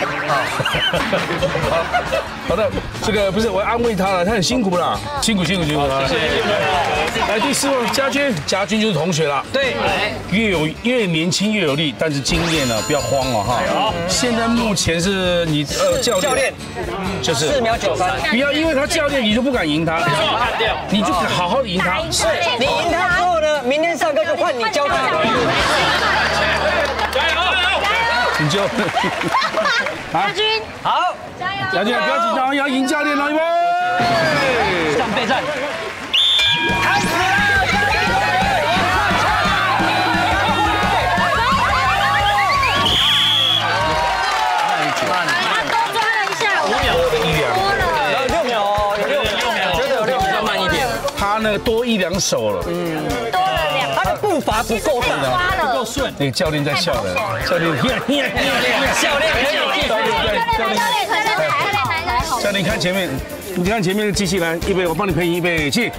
C: 好的，这个不是我安慰他了，他很辛苦啦，辛苦。谢谢。来第4位，家军就是同学啦。
A: 对，
C: 越年轻越有力，但是经验呢不要慌哦哈。现在目前是你教练，就是
A: 4秒93，
C: 不要因为他教练你就不敢赢他，你就好好的赢他。
A: 你赢他之后呢，明天上课就换你教他。
I: 加油！
C: 请就。
G: 亚军，
A: 好，
G: 加油！
C: 亚军不要紧张，要赢教练了，预备。
A: 上备战，开始了！
C: 那个多1、2手了，
G: 多了2，
A: 他的步伐不够大，
G: 不够顺。
C: 那教练在笑了，教练，
A: 教练可以记得，
C: 教练看前面，你看前面的机器人，预备，我帮你配音，预备起。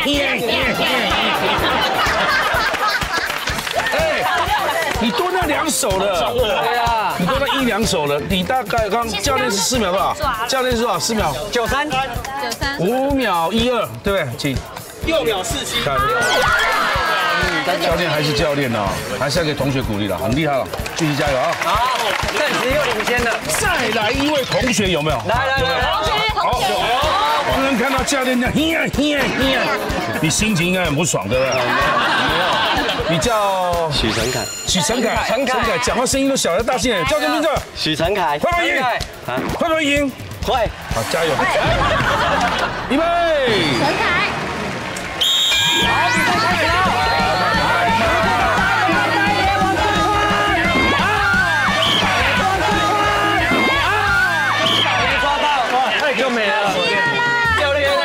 C: 哎，你多那2手了，
A: 对啊，
C: 你多那1、2手了，你大概刚教练是4秒吧？教练是多少？4秒
A: 93，
C: 5秒12，对不对？请。
E: 6秒47。
C: 教练还是教练哦，还是要给同学鼓励了，很厉害了，继续加油啊！
A: 好，暂时又领先了。
C: 再来一位同学有没有？
A: 来，
C: 好，刚刚看到教练这样，你心情应该很不爽，对不对？你叫
J: 许承凯，
C: 陈凯，讲话声音都小，要大声点。叫什么名字？
J: 许承凯，
C: 会不会赢？会不会赢？
J: 会。
C: 好，加油！预备。
G: 陈凯。
A: 好，比赛开始了。没抓到，太就没了。教练在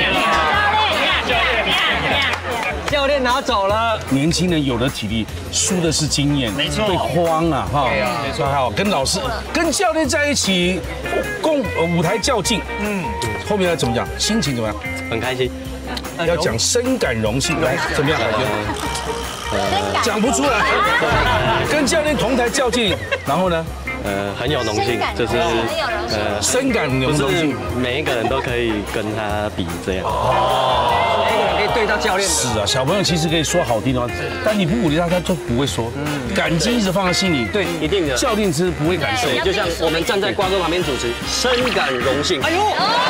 A: 教练拿走了。
C: 年轻人有了体力，输的是经验，没错，会慌啊，哈，没错，好，跟老师、跟教练在一起，舞台较劲，后面要怎么讲？心情怎么样？
J: 很开心。
C: 要讲深感荣幸，来怎么样？讲不出来。跟教练同台较劲，然后呢？
J: 很有荣幸，就是
C: 深感荣幸，
J: 每一个人都可以跟他比这样。
A: 哦，每个人可以对到教练。
C: 是啊，小朋友其实可以说好听的话，但你不鼓励他，他就不会说。感激一直放在心里，
A: 对，一定的。
C: 教练是不会感受，
K: 就像我们站在瓜哥旁边主持，深感荣幸。哎呦！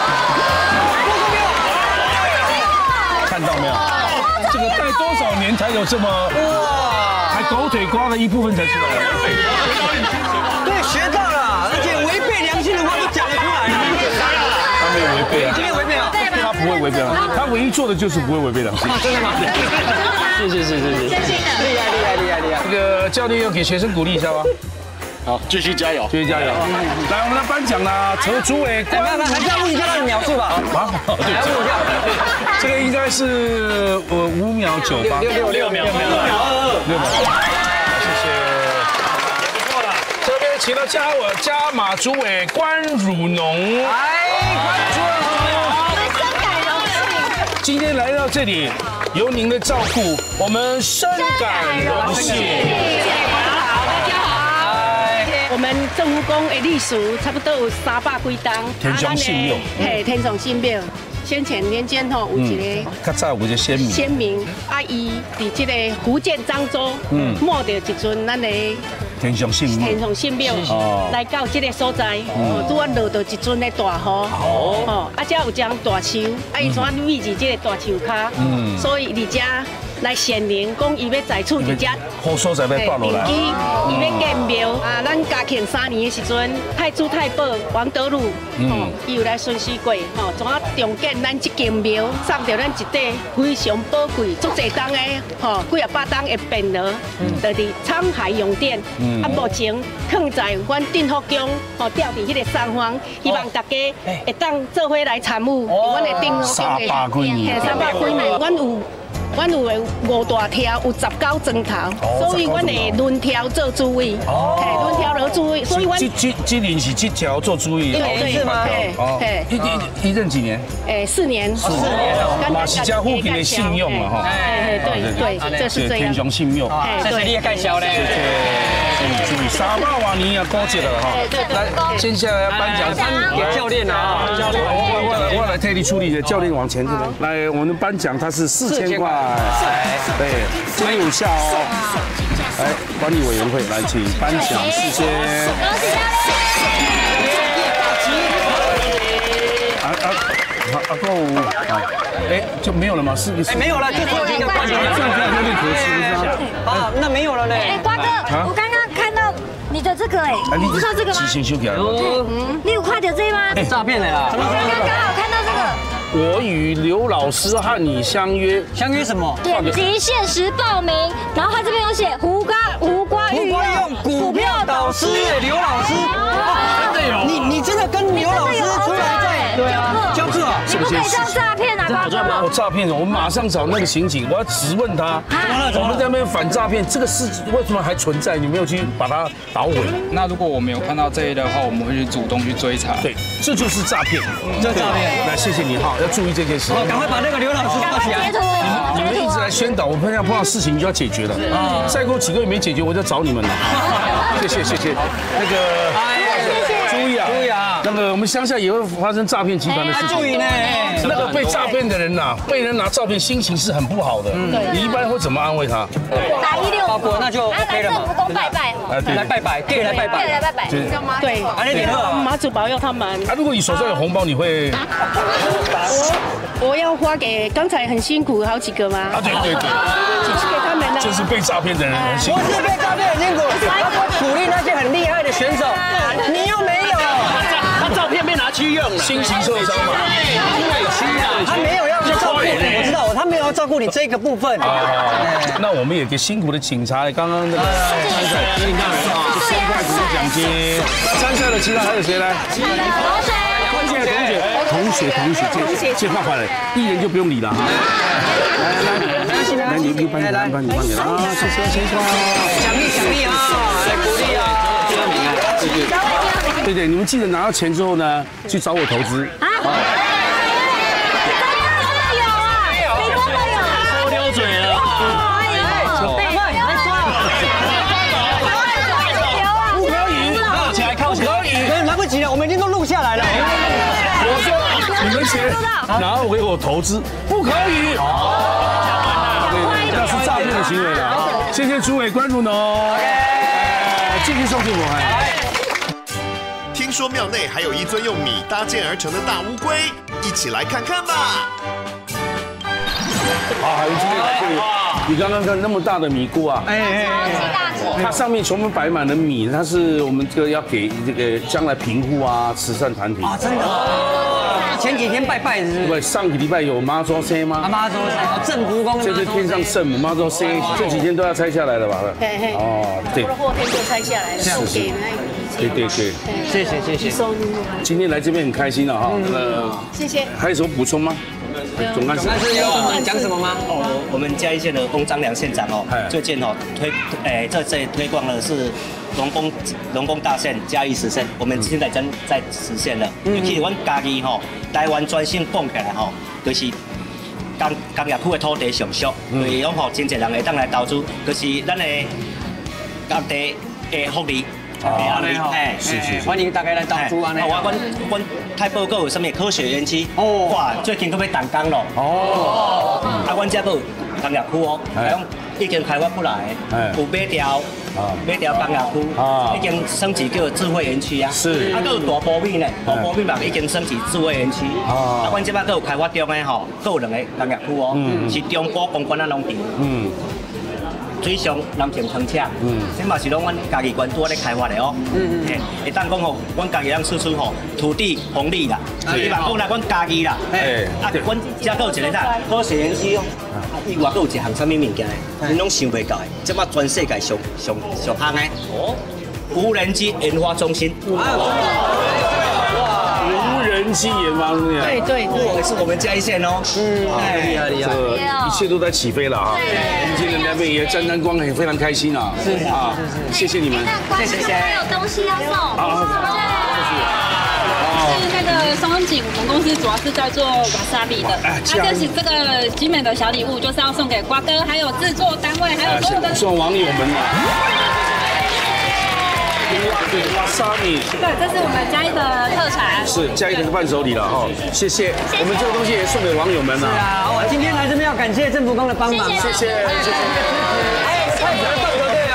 C: 看到没有？这个戴多少年才有这么哇？还狗腿刮了一部分才出来。
A: 对，学到了，而且违背良心的话都讲得出来。
C: 他没有违背啊，
A: 今天违背了，
C: 他不会违背良心，他唯一做的就是不会违背良心。
A: 真的吗？
K: 是，
A: 厉害！
C: 这个教练要给学生鼓励一下吧。
J: 好，继续加油！
C: 来，我们来颁奖啦！主委，
A: 还是要问一下他的秒数吧。
C: 好，对，问一下。这个应该是5秒98，6秒22，谢谢。不错了，这边请到加码主委关汝农。哎，关主委好，
G: 深感荣幸。
C: 今天来到这里，有您的照顾，我们深感荣幸。
L: 我们政府宫的历史差不多有300几档。
C: 天上圣庙，
L: 嘿，天上圣庙。先前年间吼有一个，
C: 较早有一个先民，
L: 伊伫这个福建漳州，摸到一尊咱的
C: 天上圣
L: 庙，来到这个所在，拄啊落到一尊的大雨，这有一张大树，伊怎位置这个大树骹，所以伫这。 来显灵，讲伊要在厝伫遮，
C: 好所在要带落来。
L: 伊要建庙啊！咱嘉庆3年的时阵，太子太保王德禄，伊有来巡视过，怎啊重建咱这间庙，送到咱一块非常宝贵、足侪档的，几啊百档的匾额，就是沧海永殿。目前放在阮镇福宫，吊伫迄个三方，希望大家会当做伙来参与，阮的镇福宫的
C: 300几年，
L: 阮有5大条，有19砖头，所以阮会轮调做主委，轮调做主委，所以阮
C: 这年是这条做主委，
L: 对吗？
C: 一任几年
L: ？4年。
C: 马是家附近的信用嘛哈。
L: 对，这是这样。
C: 天上信庙，
A: 谢谢你的介绍嘞。
C: 谢谢300多年也高级了哈。来，接下来颁奖
A: 给教练啊，
C: 我来替你处理的，教练往前这边。来，我们颁奖，它是4000块。对，这边有效哦。来，管理委员会来，请颁奖时间。够就没有了吗？是不是？
A: 没有了，就只有一个颁奖。
C: 这样有点可惜，是不是？
A: 啊，那没有了呢。
G: 瓜哥，我刚刚看鱼的这个哎，你知道这个吗？
C: 机修起来。
G: 你有看到这吗？
A: 诈骗的啦！
G: 刚好看到这个。
C: 我与刘老师和你相约，
A: 相约什么？
G: 点击限时报名，然后他这边有写胡瓜御用
A: 股票导师刘老师，真的有？你真的跟刘老师出来在对啊教课？
G: 你不可以上诈骗啊！
C: 我诈骗，我马上找那个刑警，我要质问他。我们在那边反诈骗，这个事为什么还存在？你没有去把它捣毁？
I: 那如果我们有看到这一的话，我们会去主动去追查。
C: 对，这就是诈骗，
A: 这诈骗。
C: 来，谢谢你哈，要注意这件事。
A: 赶快把那个刘老师抓起来。
C: 你们一直来宣导，我碰到事情就要解决了。再过几个月没解决，我就找你们了。谢谢。那个，注意啊，那个我们乡下也会发生诈骗集团的事情。
A: 注意呢，
C: 那个被诈骗的人呐，被人拿照片，心情是很不好的。你一般会怎么安慰他？
G: 打165，
A: 那就 OK 了嘛。
G: 政府拜拜，
A: 来拜拜，可以来拜拜。
L: 对，妈祖保佑他们。
C: 如果你手上有红包，你会？
L: 我要花给刚才很辛苦好几个吗？
C: 对，
L: 就是给他们的。
C: 就是被诈骗的人很辛苦。
A: 不是被诈骗很辛苦，他鼓励那些很厉害的选手，你又没有。
J: 他照片被拿去用了，
C: 心情受伤嘛，
J: 很委屈啊。
A: 他没有要照顾你，我知道，他没有要照顾你这个部分。
C: 那我们也给辛苦的警察，刚刚那个参赛1000块奖金。参赛的其他还有谁来？同学，借画回来，艺人就不用理了哈。来，你帮你啊，谢谢。
A: 奖励啊，来鼓励啊，
C: 对，你们记得拿到钱之后呢，去找我投资。
J: 说溜嘴了。
A: 靠起来，来不及了，我们已经都录下来了。
C: 我说你们钱拿回我投资，不可以。对，那是诈骗的行为了。谢谢主委关注哦。继续送幸福。
M: 听说庙内还有一尊用米搭建而成的大乌龟，一起来看看吧。
C: 好，今天你刚刚看那么大的米锅啊，它上面全部摆满了米，它是我们这个要给这个将来贫户啊、慈善团体
A: 啊，真的。前几天拜拜是不是？
C: 对，上个礼拜有妈祖生吗？
A: 妈祖生，镇福宫。
C: 这是天上圣母妈祖生，这几天都要拆下来了吧？
L: 哦，对。后天就拆下来了，送给那
C: 对，
A: 谢谢。
C: 今天来这边很开心了哈。
L: 谢谢。
C: 还有什么补充吗？总干事
A: 要讲什么吗？
N: 我们嘉义县的翁章良县长最近这推广的是龙宫大县嘉义实现，我们现在正在实现了。尤其阮家己台湾专线绑起来就是工业区的土地上属，对讲真侪人会当来投资，就是咱的工地的福利。
A: 是，欢迎大家来投资安尼。
N: 阮太保阁有啥物科学园区？哇，最近都要动工咯。阮这个工业区讲已经开发不来，有买条工业区，已经升级叫智慧园区啊。
C: 是。
N: 还有大埔米呢，大埔米嘛已经升级智慧园区。阮这摆阁有开发中的佫有2个工业区是中部公馆啊农场。水上人情汤车，这嘛是拢阮家己县拄咧开发的会当讲阮家己人输出土地红利啦，伊嘛讲啦，阮家己啦，阮遮佫有一个科学园区以外佫有一项啥物物件恁拢想袂到的，这嘛全世界上夯的无人机研发中心。
C: 无人机研发中心，
L: 对，
N: 是我们嘉义县哦。
C: 厉害，一切都在起飞了哈。今天那边也沾光，也非常开心啊。是啊，谢谢你们。
G: 谢谢。还有东西要送。
O: 是那个松恩景，我们公司主要是在做瓦萨比的。这是这个精美的小礼物，就是要送给瓜哥，还有制作单位，还有所有的
C: 送网友们。对，瓦萨米。
O: 对，这是我们嘉义的特产。
C: 是嘉义的伴手礼了哈，谢谢。我们这个东西也送给网友们了。
A: 是啊，我今天来这边要感谢政府宫的帮忙，
C: 谢谢。
A: 太子的豆球队啊，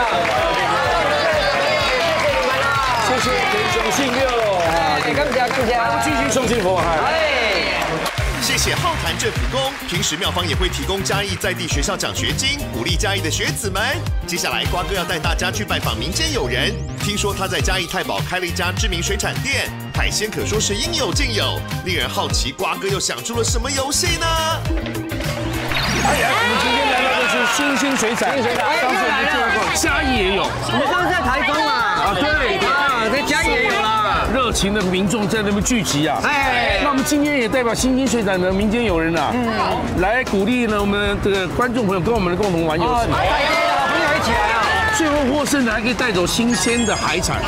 C: 谢谢田雄信佑，
A: 感谢。
C: 继续送幸福，
M: 谢谢浩坛政府宫，平时妙方也会提供嘉义在地学校奖学金，鼓励嘉义的学子们。接下来瓜哥要带大家去拜访民间友人，听说他在嘉义太保开了一家知名水产店，海鲜可说是应有尽有，令人好奇瓜哥又想出了什么游戏呢？
C: 我们今天来到的是新兴水产，上次我们介绍过，嘉义也有，
A: 我们上次在台中嘛，对啊，在嘉义也有啦。
C: 热情的民众在那边聚集啊！哎，那我们今天也代表新兴水产的民间友人啊，来鼓励呢我们这个观众朋友跟我们的共同玩游戏。
A: 大家好朋友一起来啊！
C: 最后获胜的还可以带走新鲜的海产，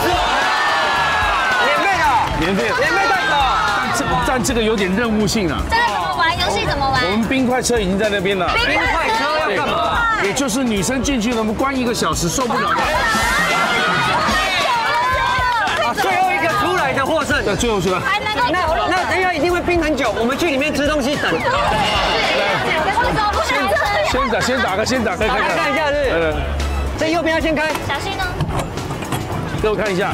C: 免费带走。但这个有点任务性啊。
G: 这个怎么玩？游戏怎么玩？
C: 我们冰块车已经在那边了。
A: 冰块车要干嘛？
C: 也就是女生进去了，我们关1个小时受不了的。
A: 最后一个出来的获胜。
C: 对，最后出来。
A: 那等一下一定会冰很久，我们去里面吃东西等。
C: 先打开，
A: 看一下是。这右边要先开，
G: 小心哦。
C: 给我看一下。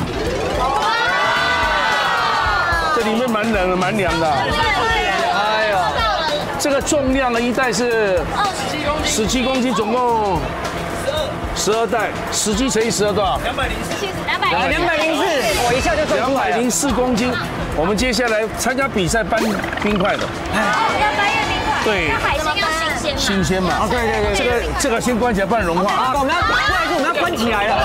C: 这里面蛮冷的，蛮凉的。哎呀，这个重量呢，一袋是17公斤，总共12袋，17乘以12多少？204，
A: 我一下就算出来了。
C: 204公斤。我们接下来参加比赛搬冰块的。
G: 要搬运冰块。对。那海鲜要新鲜吗？
C: 新鲜嘛。对。这个先关起来，不然融化。
A: 我们要关起来了。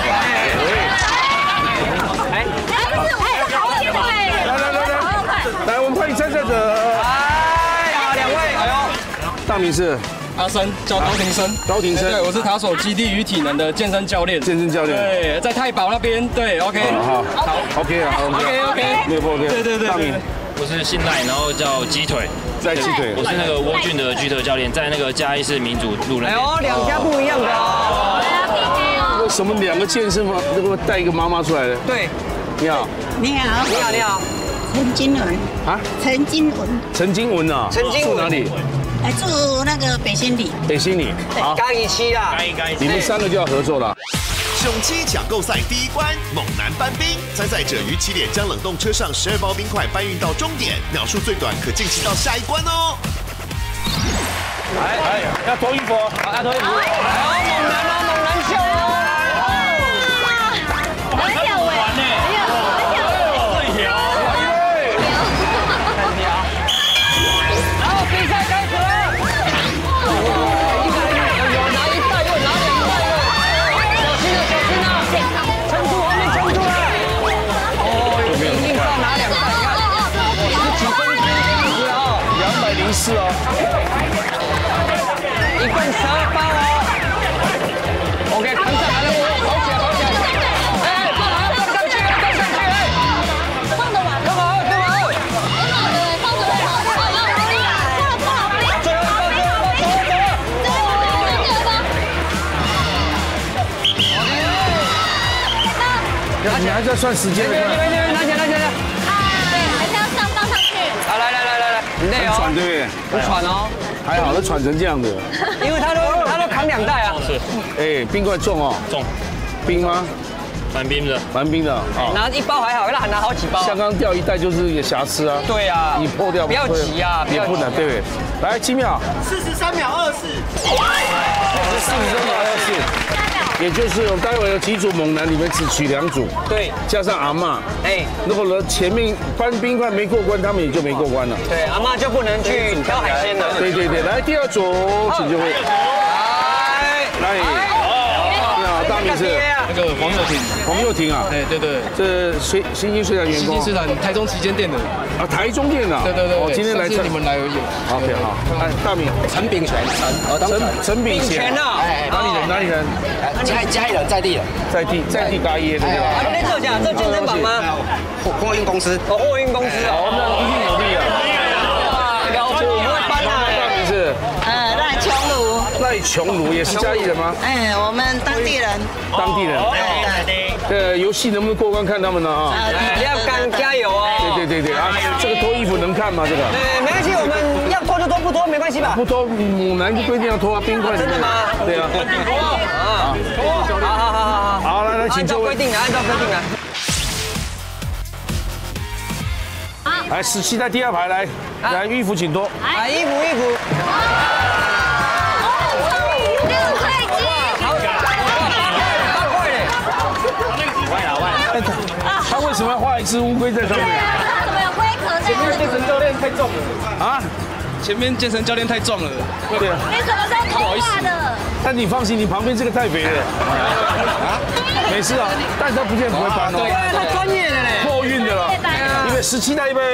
C: 来，我们欢迎参赛者。
A: 哎呀，2位，哎呦，
C: 大名是
P: 阿生，叫高庭生。
C: 高庭生，
P: 对，我是塔手基地与体能的健身教练。对，在太保那边。对 ，OK。
C: 好 ，OK 啊
P: ，OK，
C: 没有不 OK。对。大名，
Q: 我是信赖，然后叫鸡腿。
C: 在鸡腿。
Q: 我是那个蜗俊的居特教练，在那个嘉义市民主路那边。
A: 哎呦，2家不一样的哦。
C: 为什么2个健身房都会带一个妈妈出来的？
A: 对。
F: 你好。陈金文啊，陈金文啊，
C: 住哪里？
F: 住那个北新里。
C: 好，
A: 嘉义区啊，
C: 你们3个就要合作了。
M: 雄鸡抢购赛第1关，猛男搬冰，参赛者于起点将冷冻车上12包冰块搬运到终点，秒数最短可晋级到下一关哦。
C: 来，要脱衣服，
A: 好，要脱衣服。好，猛男秀哦。
G: 很屌哎。
C: 是哦
A: ，1共12包哦。OK， 扛上来了，跑起来！哎，放上去，哎，
G: 放得完，
A: 放好。
G: 最后
C: 你还在算时间？
A: 拿起来。
G: 还是要放上去。
A: 好，来，很累哦。
C: 喘对不对？
A: 很喘哦。
C: 还好，他喘成这样的。
A: 因为他都扛2袋啊。
Q: 是。
C: 哎，冰块重哦。
Q: 重。
C: 冰吗？
Q: 蛮冰的。
A: 拿1包还好，拿好几包。
C: 像刚掉1袋就是一个瑕疵啊。
A: 对啊。
C: 你破掉
A: 不要急啊，
C: 也不能对。来7秒。
D: 43秒24。
C: 43秒24。也就是我们待会有几组猛男，你们只取2组，
A: 对，
C: 加上阿嬷，哎，如果呢前面搬冰块没过关，他们也就没过关了。
A: 对，阿嬷就不能去挑海鲜了。
C: 对，来第2组，请就会。来，你好，大名是
P: 那个
C: 黄佑廷啊。
P: 哎，对，
C: 这新兴水产员工。
P: 新兴水产台中旗舰店的。
C: 啊，台中店的。
P: 对。
C: 我今天来
P: 你们来有。
C: OK， 好。哎，大名
P: 陈炳全，
C: 陈炳全
A: 啊。
C: 哪里人？
N: 嘉义人，在地
C: 嘉义的。
A: 啊，你在做啥？做健身房吗？
N: 货运公司。
A: 货运公司哦，
C: 那一定有利啊。
A: 了解，我会搬啊。
C: 大名是？赖琼儒也是嘉义人吗？
F: 哎，我们当地人。
C: 游戏能不能过关看他们呢啊？
A: 要加油哦。
C: 对啊，这个脱衣服能看吗？这个？
A: 没关系，我们要脱就脱，不脱没关系吧？
C: 不脱，猛男就不一定要脱啊，冰块。
A: 真的吗？
C: 对啊。好，来，请就位。
A: 按照规定来。
G: 好，
C: 来，17代第2排来，衣服请多。
A: 来，衣服。
C: 他为什么要画一只乌龟在上面？
G: 怎么有龟壳在？
P: 前面健身教练太重了
C: 啊！
P: 前面健身教练太壮了。
C: 对啊。
G: 你什么时候偷画的？
C: 但你放心，你旁边这个太肥了。啊？没事啊，但是他不见不会搬哦。
A: 对，太专业了嘞。
C: 破运的了。预备17代预备。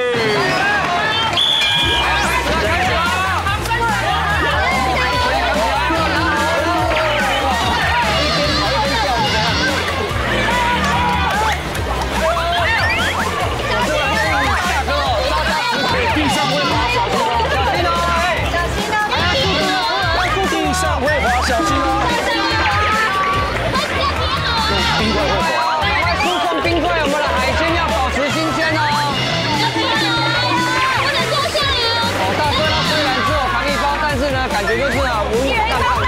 A: 感觉就是啊，无力淡淡。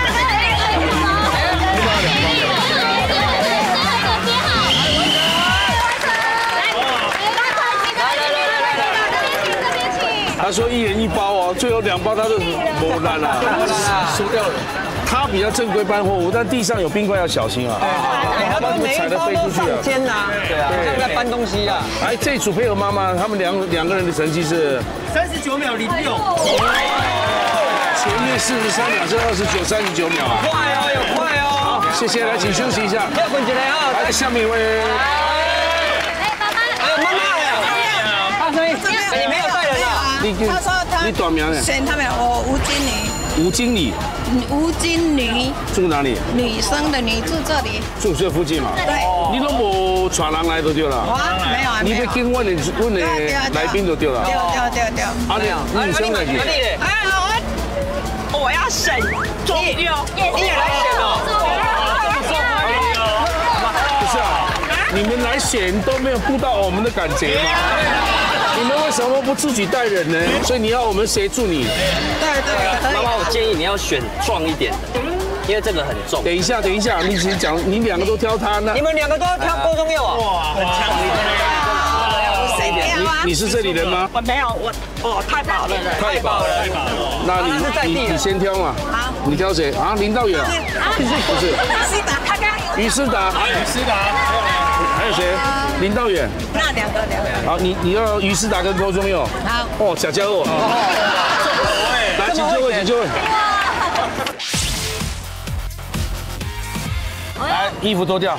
C: 他说1人1包哦，最后2包他就没烂了，输掉了。他比较正规搬货物，但地上有冰块要小心啊。
A: 他们每一包都上肩呐，对啊，像在搬东西啊。
C: 来，这一组配合妈妈，他们两个人的成绩是
N: 39秒06。
C: 前面43秒是29、39秒啊，
A: 快哦，有快哦。
C: 好，谢谢，来，请休息一下。
A: 要滚起来啊！
C: 来，下面一位。
A: 妈妈呀！大声音，你没有带人啊？
F: 他说
C: 你短名呢？
F: 选他们，我吴经理。
C: 吴经理。
F: 吴经理。
C: 住哪里？
F: 女生的女住这里。
C: 住这附近嘛？
F: 对。
C: 你都没传人来就对了。
F: 没有啊。
C: 你要跟我的来宾就对了。
F: 对。
C: 啊，你女生来去。
F: 我要选中六，你也来选哦。
C: 不是啊，你们来选都没有顾到我们的感觉吗？你们为什么不自己带人呢？所以你要我们协助你。
F: 对。
K: 妈妈，我建议你要选壮一点的，因为这个很重。
C: 等一下，你只讲你2个都挑他那。
A: 你们2个都要挑郭宗佑啊？
K: 哇，很强。
C: 你是这里人吗？
F: 我没有，我太饱了。
C: 太饱了。那你先挑嘛。好。你挑谁啊？林道远啊？不是。于思达。还有谁？林道远。
F: 那2个。
C: 好，你要于思达跟郭宗佑。
F: 好。
C: 哦，小家伙。来，请就位。来，衣服脱掉。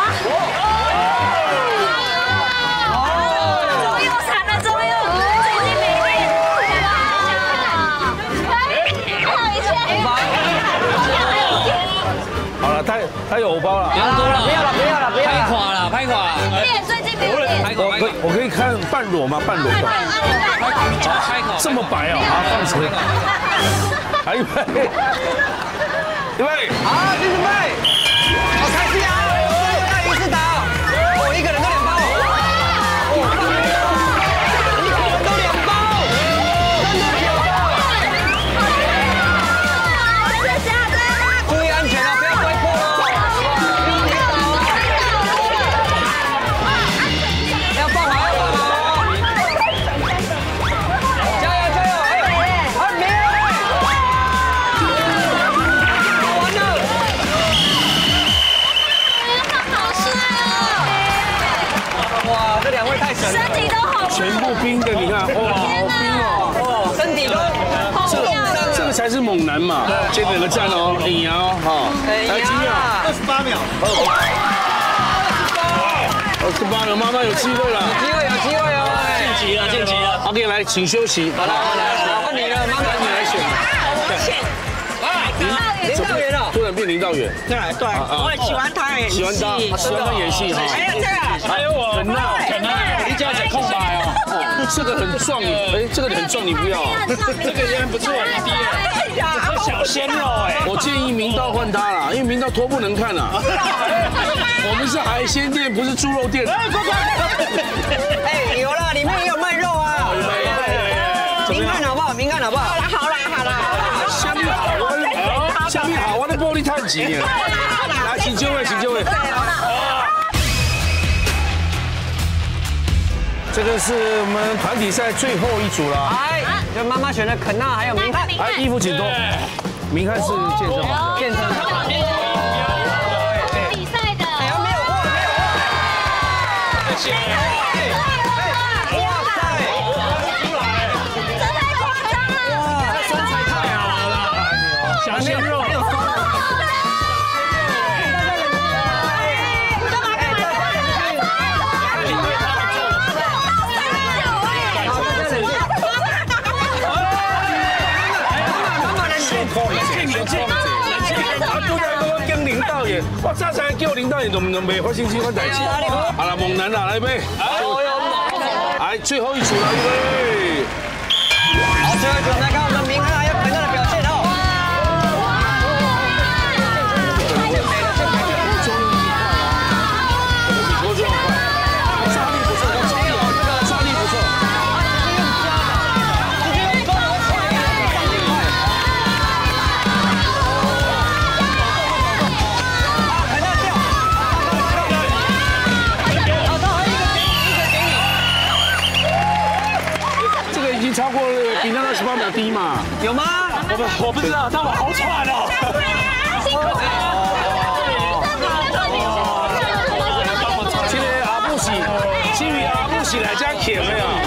C: 好了，他有偶包了。
A: 不要了，
K: 拍垮了。
G: 练最近没有练。
C: 我可以看半裸吗？半裸的。这么白啊！放谁？还有一位。
A: 好，继续背。好开心啊！于思达，我1个人都2包。1个人都2包，真的2包。注意安全啊，不要摔破哦。要放好哦。加油！哎，没有。完了。哇，这2位太神了，
G: 身体都好，
C: 全部冰的，你看，哇，好冰哦，
A: 身体都
C: 这个才是猛男嘛，先2个赞哦，你哦，好，来几秒
N: ？28秒。
C: 28秒，妈妈有机会了，
A: 有机会哦，
K: 晋级了。
C: OK， 来，请休息。
A: 好了，换你了，妈妈你来选。林道远哦，
C: 突然变林道远。
F: 对，我也喜欢他演戏。
C: 喜欢他演戏哈。
F: 还有这个，
C: 还有我。肯啊，
P: 你叫点空白哦。
C: 这个很壮，这个很壮，你不要。
P: 这个也不错，弟。小鲜肉哎。
C: 我建议明道换他啦，因为明道脱不能看啦。我们是海鲜店，不是猪肉店。
A: 哎，有啦，里面也有卖肉啊。明看好不好？明看好不好？
F: 好啦。
C: 下面好，我的玻璃太挤了。来，请就位。 这个是我们团体赛最后一组了。
A: 哎，就妈妈选的肯娜还有明翰。
C: 哎，衣服请脱。明翰是健身房的。
A: 健身房。
G: 比赛的。
A: 哎呀，没有过，没有过。谢谢。哇塞！
G: 这太夸张了。
C: 哇，身材太好了，小鲜肉。我早才叫领导员，都未发生这款代志。好了，猛男啦，来呗！来，最后一组了，预备。
A: 好，最后一组，来看我们明翰还有肯娜的表现哦。
C: 超过比那28秒低嘛？
A: 有吗？
J: 我不知道，但我好喘哦。
C: 今天阿布是，今日阿布是来家捡的呀。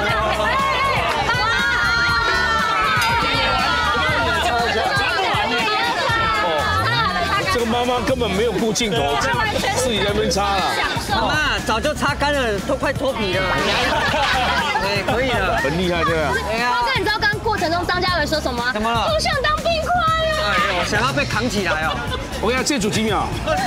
C: 这个妈妈根本没有顾镜头，自己在那边擦了。
A: 妈妈早就擦干了，都快脱皮了。哎，可以了，
C: 很厉害，对吧？
G: 光哥，你知道刚刚过程中张家伟说什么吗？
A: 怎么了？
G: 好想当冰块啊！
A: 哎呦，想要被扛起来哦！
C: 我跟你讲，这组几秒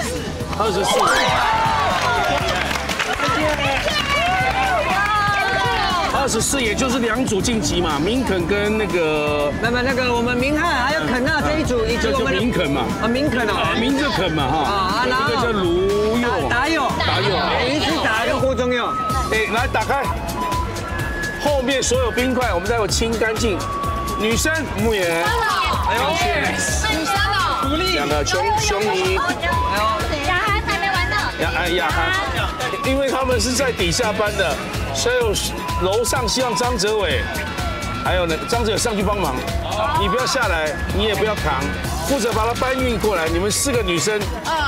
C: ？24。24，也就是2组晋级嘛，明肯跟那个，
A: 那个我们明翰还有肯娜这一组，以及我们
C: 明肯嘛，
A: 啊明肯哦，
C: 明就肯嘛哈，然后一个叫卢佑，
A: 达佑，一次打用郭宗佑，
C: 哎，来打开。后面所有冰块，我们待会清干净。女生木野，
G: 哎呦，女生哦，
A: 鼓励
C: 2个熊妮，
G: 哎呦，雅涵还没玩到，
C: 雅涵，因为他们是在底下班的，所以楼上希望张哲伟，还有呢张哲伟上去帮忙，你不要下来，你也不要扛，负责把他搬运过来。你们4个女生，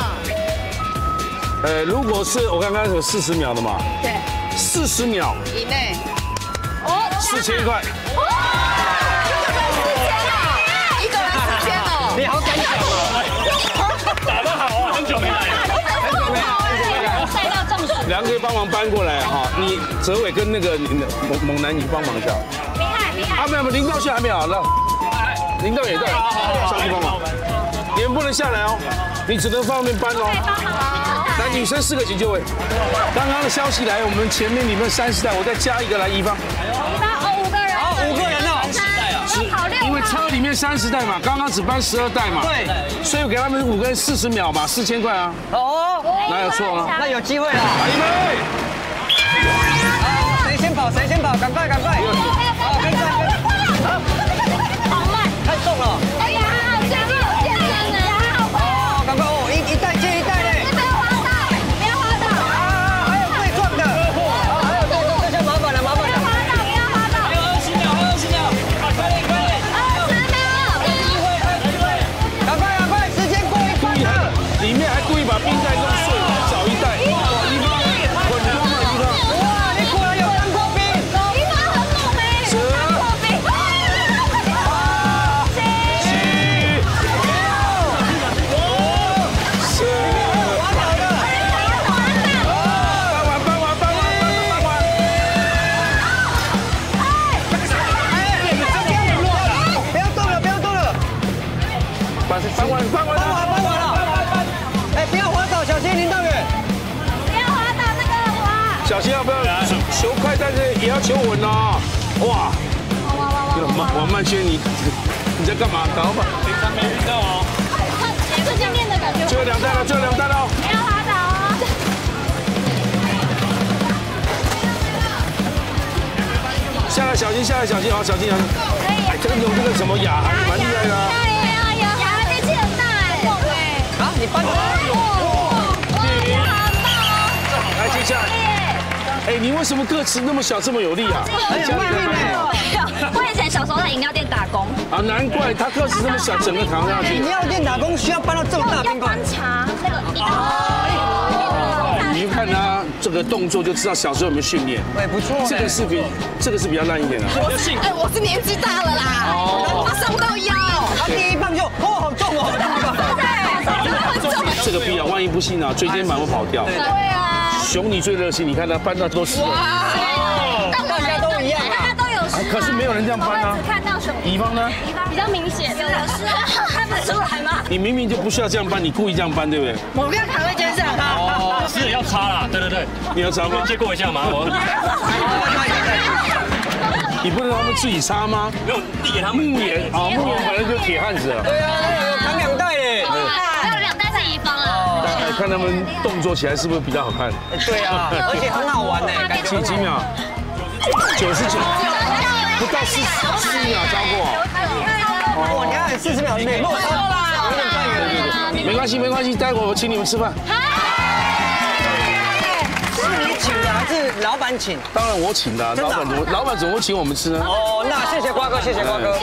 C: 如果是我刚刚有40秒的嘛，
H: 对
C: ，40秒
H: 以内。
C: 4000块，
H: 一个人4000哦，
A: 你好敢讲哦，
J: 打得好啊，很久没来了，
G: 赛道中暑。
C: 2个可以帮忙搬过来哈，你哲伟跟那个猛男你去帮忙一下。
G: 明翰，
C: 没有，林道宪还没有，那林道也在上去帮忙，你们不能下来哦，你只能放那边搬哦。来，女生4个急救位。刚刚的消息来，我们前面里面30袋，我再加一个来1方。
G: 5个人，
A: 好，5个人哦。
C: 因为车里面30袋嘛，刚刚只搬12袋嘛，
A: 对，
C: 所以我给他们5个人40秒嘛，4000块啊。
A: 哦，
C: 哪有错啊？
A: 那有机会了。
C: 来，预备。
A: 谁先跑？谁先跑？赶快，赶快！好，跟上，
G: 好慢，
A: 太重了。
G: 哎呀，好像有健身呢，好快哦！
A: 赶快哦，一袋接一袋嘞。
G: 不要滑倒，不要滑倒。
A: 啊，还有最壮的，还有这下麻烦了，麻烦了。
G: 不要滑倒，
E: 还有20秒，还有20秒，快点，快点
G: ！20秒，
A: 有机会，赶快，赶快，时间过一半了。
C: 里面还故意把冰袋弄碎，找一袋。1方，很多嘛1方。
A: 哇，你果然有当过兵。
G: 1方很猛哎，当过兵。
C: 搬完了！
A: 哎，不要滑倒，小心领导员。
G: 不要滑倒，那个滑。
C: 小心要不要球快，但是也要求稳哦。哇！王曼轩，你在干嘛？搞吧。
J: 平常没遇到哦。
G: 最近练的感觉。
C: 最后2袋了，最后2袋了。
G: 不要滑倒哦。
C: 下来小心，下来小心，好，小心啊！哎，这个有这个什么雅涵，蛮厉害的。
A: 啊，你搬过来。
C: 来，接下来， 哎，你为什么个子那么小，这么有力啊？
G: 很有卖力的。我以前小时候在饮料店打工。
C: 啊，难怪他个子这么小，整个扛上去。
A: 饮料店打工需要搬到这么大冰块。
G: 观察那个。
C: 你看他这个动作就知道小时候有没有训练。
A: 哎，不错。
C: 这个视频，这个是比较烂一点的。
H: 哎，我是年纪大了啦，他上不到腰。
A: 他第一棒就好重哦。
C: 这个臂啊，万一不幸啊，椎间盘会跑掉。
G: 对啊。
C: 熊你最热心，你看他搬到都是。
A: 大家都一样啊。
G: 大家都有事。
C: 可是没有人这样搬啊。
G: 只看到熊。
C: 乙方呢？
G: 比较明显。有的是看不出来吗？
C: 你明明就不需要这样搬，你故意这样搬，对不对？
H: 我不要扛在肩上。
Q: 哦，是要擦啦，对对对。
C: 你要擦吗？
Q: 借过一下吗？
C: 你不能让他们自己擦吗？
Q: 没有，递给他们。
C: 木岩啊，木岩本来就铁汉子了。
A: 对啊，有扛2袋耶。
G: 还有2袋是乙方啊。
C: 看他们动作起来是不是比较好看？
A: 对啊，而且很好玩呢。
C: 几秒？99，不到4秒超过。
A: 哇，你看40秒内落超啦，有点快了。
C: 没关系没关系，待会我请你们吃饭。
A: 是你请的还是老板请？
C: 当然我请的，老板怎么会请我们吃呢？
A: 哦，那谢谢瓜哥，谢谢瓜哥。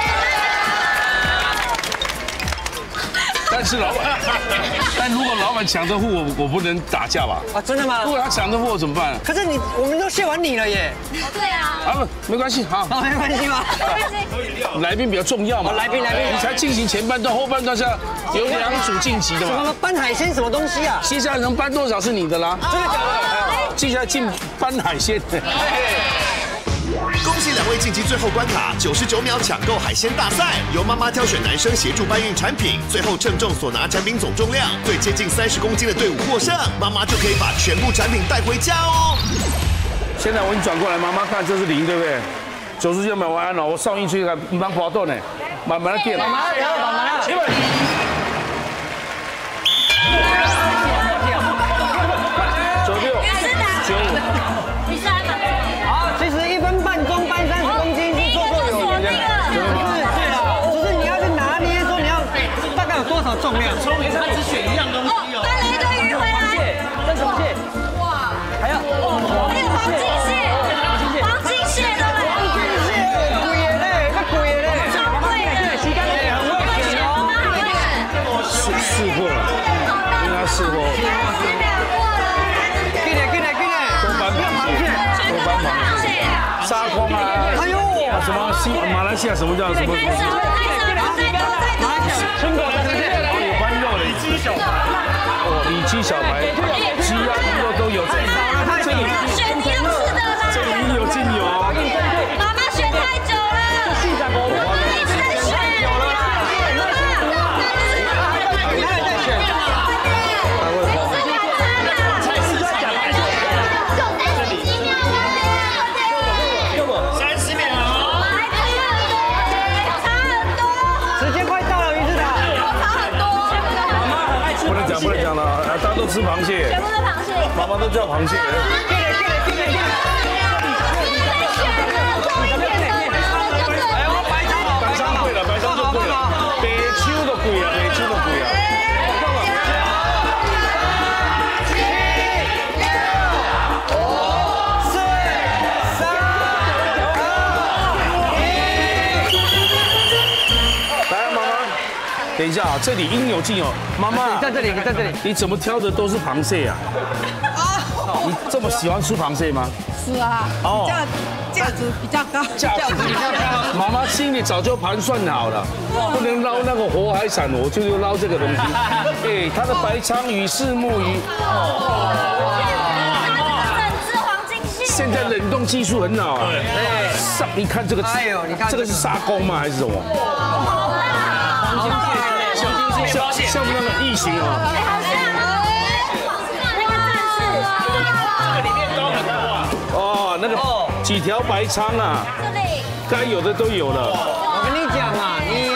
C: 但如果老板抢着付我不能打架吧？
A: 啊，真的吗？
C: 如果他抢着付我怎么办？
A: 可是我们都谢完你了耶。
G: 对啊。
C: 啊不，没关系，好，
A: 没关系吗？
C: 来宾比较重要嘛。
A: 来宾，
C: 你才进行前半段，后半段是有2组晋级的嘛。
A: 什么搬海鲜什么东西啊？
C: 接下来能搬多少是你的啦。
A: 真的假的？
C: 接下来进搬海鲜。
M: 恭喜2位晋级最后关卡，99秒抢购海鲜大赛，由妈妈挑选男生协助搬运产品，最后称重所拿产品总重量最接近30公斤的队伍获胜，妈妈就可以把全部产品带回家哦。
C: 现在我已经转过来，妈妈看这是0，对不对？99秒完了，我上一区看一般滑动呢，慢慢的点。
A: 妈妈，1分半钟搬30公斤是绰绰有余的，对了，只是你要去拿捏，说你要大概有多少重量。
E: 他只选1样东西哦。
G: 搬了一堆鱼回来。
A: 这什么蟹？哇，还有
G: 黄金蟹，
A: 贵耶嘞，那贵耶嘞，
G: 超贵的，
A: 很贵哦。
C: 试货了，应该试货。沙筐啊，哎呦，什么马来西亚什么叫什么？
A: 春狗的
C: 有bán肉的，里脊小排，里脊小排，鸡啊鱼肉都有。这里
G: 选你要吃的啦，
C: 这里有进有。
G: 妈妈选太久了，妈妈一直在选。有了啦，
A: 还在选。
C: 不能讲了，大家都吃螃蟹，
G: 全部都螃蟹，
C: 妈妈都叫螃蟹。白鲳贵了，白鲳就贵了，白鲳都贵啊，白鲳都贵啊。等一下啊，这里应有尽有。妈妈，
A: 你在这里，
C: 你怎么挑的都是螃蟹呀？你这么喜欢吃螃蟹吗？
F: 是啊，价值比较高，
C: 价值比较高。妈妈心里早就盘算好了，不能捞那个活海产，我就捞这个东西。哎，它的白鲳鱼、虱目鱼，现在冷冻技术很好啊。对，你看这个，这个是沙公吗？还是什么？像那个异形啊，
E: 这个里面都很多啊。
C: 哦，那个几条白鲳啊，该有的都有了。
A: 我跟你讲嘛，你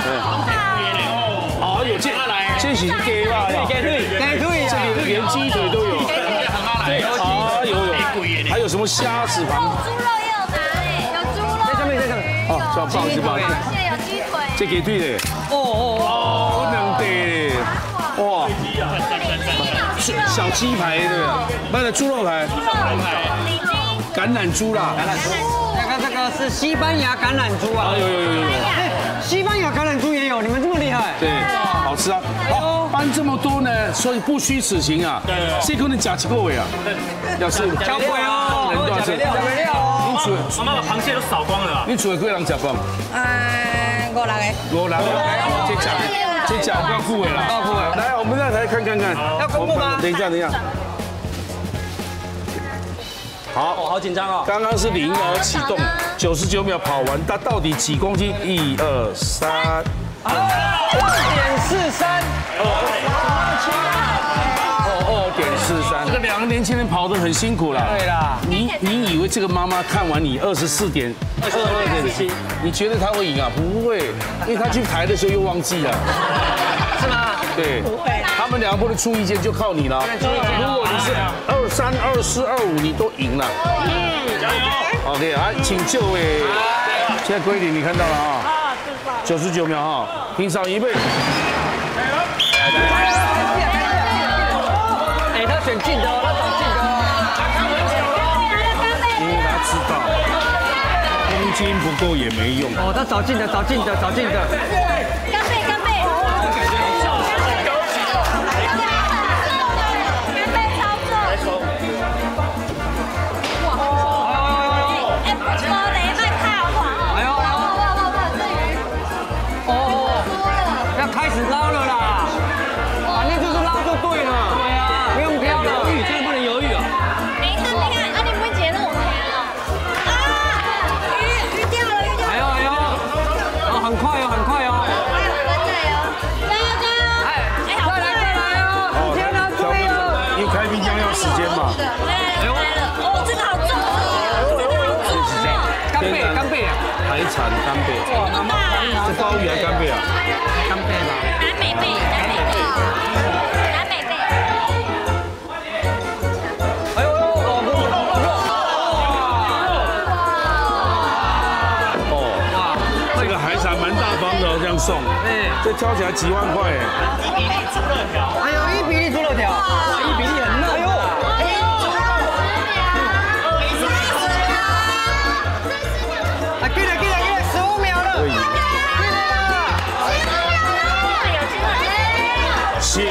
C: 哦，有这是鸡吧？
A: 鸡腿，
C: 这里连鸡腿都有。啊，有，还有什么虾子旁？
G: 猪肉也有拿嘞，有猪肉。
A: 在上面。
C: 哦，叫不好意思。
G: 现在有鸡腿。
C: 这鸡腿嘞。哦，2块。哇， 小鸡排对不对？卖的猪肉排，橄榄猪啦，
A: 橄榄猪。这个是西班牙橄榄猪啊！
C: 有。
A: 西班牙橄榄猪也有，你们这么厉害？
C: 对，好吃啊！好，搬这么多呢，所以不虚此行啊。对。这可能假几个位啊？要是
A: 交贵哦，
C: 人多少钱？你煮，
E: 妈妈把螃蟹都扫光了。
C: 你煮的几个人吃饭？5人。这假不要付尾了。来，我们再来看。
A: 要公布吗？
C: 等一下。好，
K: 好紧张哦！
C: 刚刚是0秒启动，99秒跑完，它到底几公斤？1、2、3，2.43，2.43。这个2个年轻人跑得很辛苦了。
A: 对啦，
C: 你以为这个妈妈看完你24.22.7，你觉得她会赢啊？不会，因为她去排的时候又忘记了。
A: 是吗？
C: 对，他们2个不能出意见，就靠你了。如果你是23、24、25，你都赢了。加油 ！OK， 来，请就位。现在规定你看到了啊，99秒哈，平常1倍。
A: 哎，他选近的哦，他找近的哦。
C: 因为他知道公斤不够也没用。
A: 哦，他找近的。
G: 干贝。
A: 开始捞了啦，反正就是捞就对了。对啊，不用挑了，
K: 真的不能犹豫啊！
G: 你看，你不会解那种甜了。鱼掉了。
A: 哎呦，很快哦。再来哦！天哪，对了，
C: 因为开冰箱要时间嘛。
G: 这个好重
A: 干贝啊！
C: 海产干贝。哇，妈妈，是鲍鱼还是干贝啊？
A: 干贝吧。
G: 南美贝。
A: 哎呦，
C: 这个海产蛮大方的哦，这样送。这挑起来几万块哎。
A: 还有1比1猪肉条，1比1很嫩。给了15秒了。
C: 谢。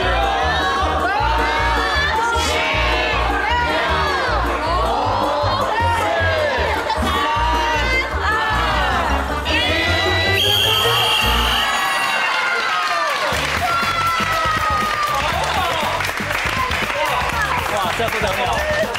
E: 哇，这不得了！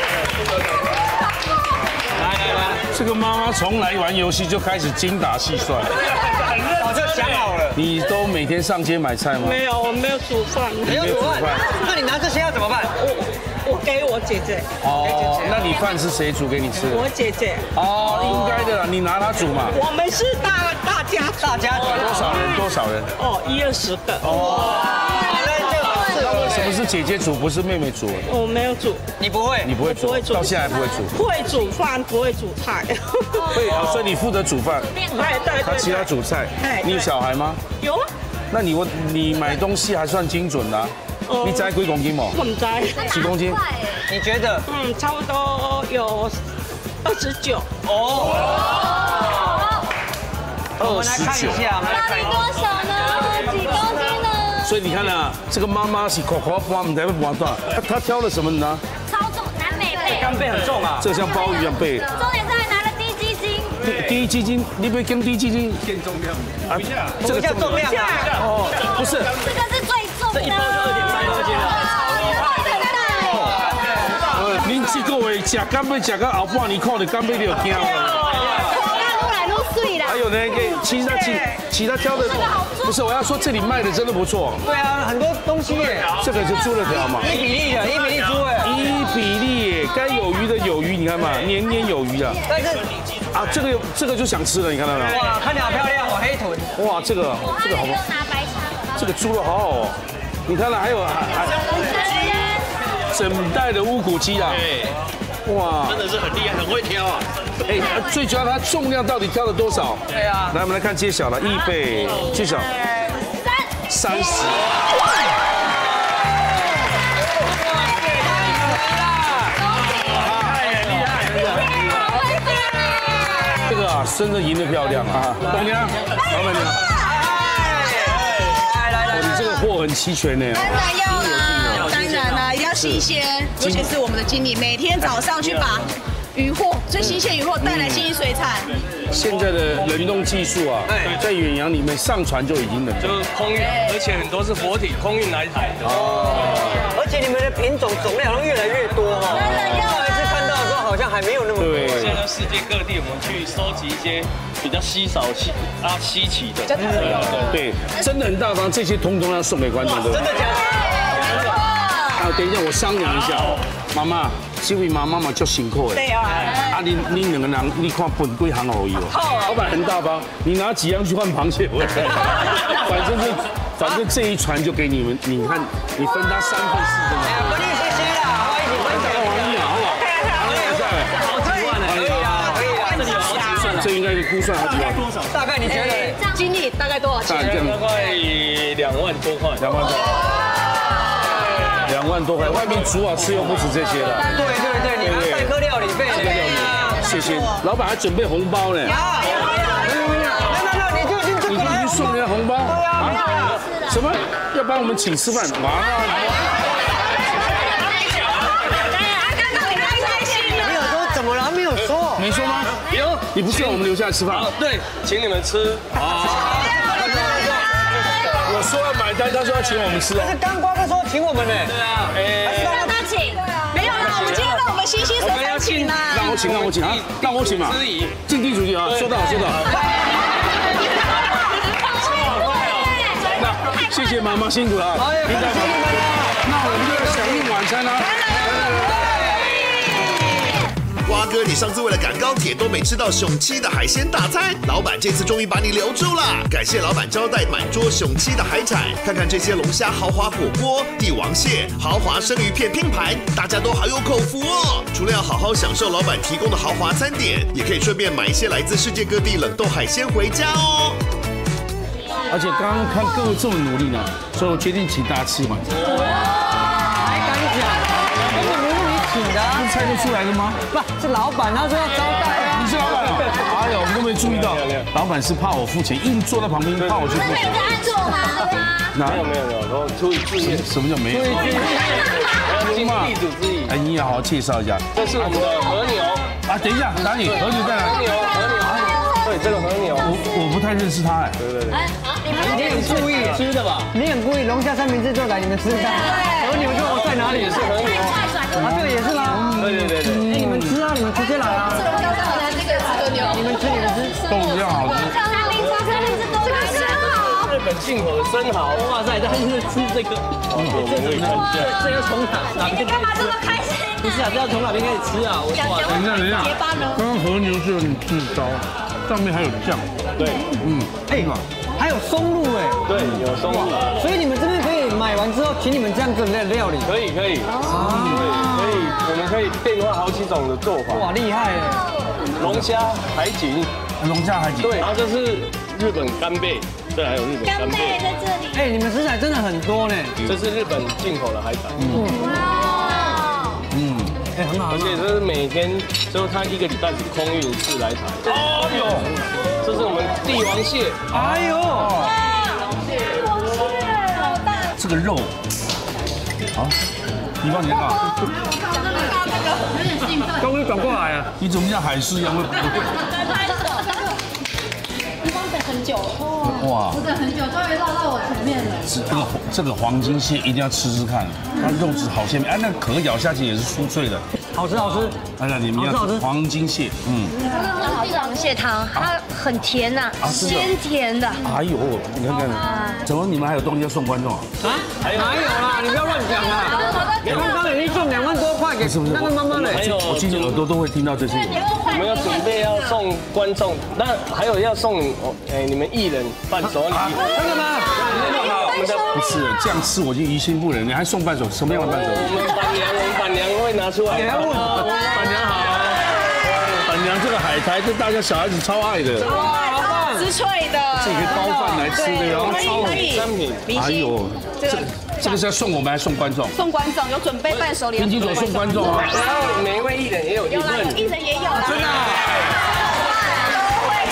E: 来，
C: 这个妈妈从来玩游戏就开始精打细算，
A: 早就想好了。
C: 你都每天上街买菜吗？
L: 没有，我没有煮饭。
A: 没有煮饭？那你拿这些要怎么办？
L: 我给我姐姐。
C: 哦，那你饭是谁煮给你吃？
L: 我姐姐。
C: 哦，应该的啦，你拿它煮嘛。
L: 我们是大家族。
C: 多少人？
L: 哦，20个。
C: 哦。那为什么是姐姐煮，不是妹妹煮？
L: 我没有煮。
A: 你不会？
C: 你不会煮？到现在还不会煮？
L: 会煮饭，不会煮菜。
C: 会啊，所以你负责煮饭。
L: 对。
C: 他其他煮菜。你有小孩吗？
L: 有啊。
C: 那你买东西还算精准的。你摘几公斤吗？
L: 我唔摘。
C: 几公斤？
A: 你觉得？
L: 差不多有29。
A: 哦。我们来看一下，
G: 到底多少呢？几公斤呢？
C: 所以你看啊，这个妈妈是口搬，唔知要搬多少。她挑了什么呢？
G: 超重，南美贝。
A: 干贝很重啊。
C: 这像鲍鱼一样贝。
G: 重点是还拿了低基金。
C: 低基金，你不跟低基金
E: 变重量？
C: 啊，
A: 这个重量啊。
C: 哦，不是。
G: 这个是最重的。这一包就2.3公斤了。
C: 恁这个位吃干贝吃到后半年，看到干贝你就惊了。还有呢，其他挑的不是，我要说这里卖的真的不错。
A: 对啊，很多东西耶。
C: 这个是猪肉条嘛
A: ？1比1的，1比1猪哎。
C: 1比例，该有鱼的有鱼，你看嘛，年年有余啊。
A: 但是
C: 啊，这个就想吃了，你看到没有？
A: 哇，看起来好漂亮哦，黑臀。
C: 哇，这个好不好？这个猪肉好好哦。你看了还有整袋的乌骨鸡啊。哇，
E: 真的是很厉害，很会挑啊！
C: 哎，最主要它重量到底挑了多少？
A: 对啊，
C: 来我们来看揭晓了，预备，揭晓，30。 哇，真的赢得漂亮啊！董娘，老板娘，来，你这个货很齐全呢。
F: 当然要啦，当然啦，一定要新鲜，尤其是我们的经理每天早上去把渔货最新鲜渔货带来新义水产。
C: 现在的冷冻技术啊，在远洋里面上船就已经冷冻，
J: 就是空运，而且很多是活体空运来台的。
A: 而且你们的品种种类好像越来越多哈。上一次看到的时候好像还没有那么多。
J: 对，现在世界各地我们去收集一些比较稀奇的。
C: 对，真的很大方，这些通通要送给观众的。
A: 真的假的？
C: 啊，等一下我商量一下，妈妈。这位妈妈嘛叫辛苦的，对啊，你两个人，你看分几行而已哦。老板很大方，你拿几样去换螃蟹回来，反正这一船就给你们，你看你分他3份4份。哎呀，不吝惜啦，我一起分享王一好不好？好几万呢，可以啊，这里有好几万，这应该估算好几万。
A: 大概你觉得
F: 经理大概多少钱？
J: 大概2万多块。2万多。
C: 2万多块，外面煮好吃又不止这些了。
A: 对，你还代客料理费。
C: 谢谢，老板还准备红包呢。你就去送人家红包。啊？什么？要帮我们请吃饭？哇！
A: 没有说怎么了？没有说。
C: 没说吗？有。你不是让我们留下来吃饭？
J: 对，请你们吃。
C: 我说要买单，他说要请我们吃。
A: 可是刚瓜哥说请我们呢。
J: 对啊，
F: 让他请。没有啦，我们今天让我们新水产请啦。
C: 让我请啊！让我请嘛。尽地主义啊！收到。那谢谢妈妈辛苦了。那我们就要响应晚餐啦。
M: 瓜哥，你上次为了赶高铁都没吃到熊七的海鲜大餐，老板这次终于把你留住了。感谢老板招待满桌熊七的海产，看看这些龙虾豪华火锅、帝王蟹豪华生鱼片拼盘，大家都好有口福哦。除了要好好享受老板提供的豪华餐点，也可以顺便买一些来自世界各地冷冻海鲜回家哦。
C: 而且刚刚看各位这么努力呢，所以我决定请大家吃晚餐。
A: 还敢讲？请的，
C: 这猜得出来的吗？
A: 不是老板，他说要招待啊。
C: 你是老板啊？哎呀，我们都没注意到，老板是怕我付钱，硬坐在旁边怕我去付钱。
F: 有按错吗？
J: 没有，我出于自愿。
C: 什么叫没有？
J: 尽地主之谊。
C: 哎，你也好好介绍一下。
J: 这是我们的和牛
C: 啊，等一下，哪里？和牛在哪？
J: 和牛。对，这个和牛。
C: 我不太认识他哎。对。
A: 你很故意吃的吧？你很故意，龙虾三明治就来你们吃的。和牛就我在哪里？也是和牛。啊，这个也是吗？
J: 对。
A: 你们吃啊，你们直接来啊。
F: 这个和牛，
A: 你们吃。
C: 都一样好吃。
J: 日本进口的生蚝，哇塞！但是吃这个，这要从哪边？
F: 你干嘛这么开心？
J: 不是啊，这要从哪边开始吃啊？
C: 等一下，刚刚和牛是有点炙烧，上面还有酱。
J: 对，
A: 还有松露哎。
J: 对，有松露。
A: 所以你们这边可以买完之后请你们这样子的料理。
J: 可以。我们可以变化好几种的做法。
A: 哇，厉害哎！
J: 龙虾、海景。对，然后这是日本干贝。对，还有日本干贝
F: 在这里。
A: 哎，你们食材真的很多呢。
J: 这是日本进口的海产。
F: 哇。
A: 哎，很好。
J: 而且这是每天，就是它1个礼拜只空运1次来台。哦呦，这是我们帝王蟹。
A: 哎呦，
F: 帝王蟹好大。
C: 这个肉，好，你帮你干嘛？
F: 有点兴奋。
A: 终于转过来了，
C: 你怎么像海狮一样会？
F: 很久
C: 哇！
B: 我等很久，终于绕到我前面了。
C: 这个黄金蟹一定要吃吃看，它肉质好鲜美，哎，那个壳咬下去也是酥脆的，
A: 好吃。
C: 哎呀，你们要吃黄金蟹，
G: 帝王蟹汤，它很甜呐，鲜甜的。
C: 哎呦，你看，怎么你们还有东西要送观众啊？
A: 哪有啦？你不要乱讲啊！刚刚已经送2万多块给那个妈妈了，
C: 我今天耳朵都会听到这些。
J: 我们要准备要送观众，那还有要送你们艺人伴手礼。
A: 真的吗？
C: 不是这样吃我就于心不忍，你还送伴手，什么样的伴手？
J: 我们板娘会拿出来。
C: 你还问？板娘好。板娘这个海苔是大家小孩子超爱的。
F: 滋脆的。
C: 这可以包饭来吃的，然后超
J: 商品。
C: 哎呦，这个是要送我们还是送观众？
F: 送观众，有准备伴手礼。
C: 听清楚，送观众啊！
J: 然后每一位艺人也有一份。
F: 艺人也有啦。
J: 真的。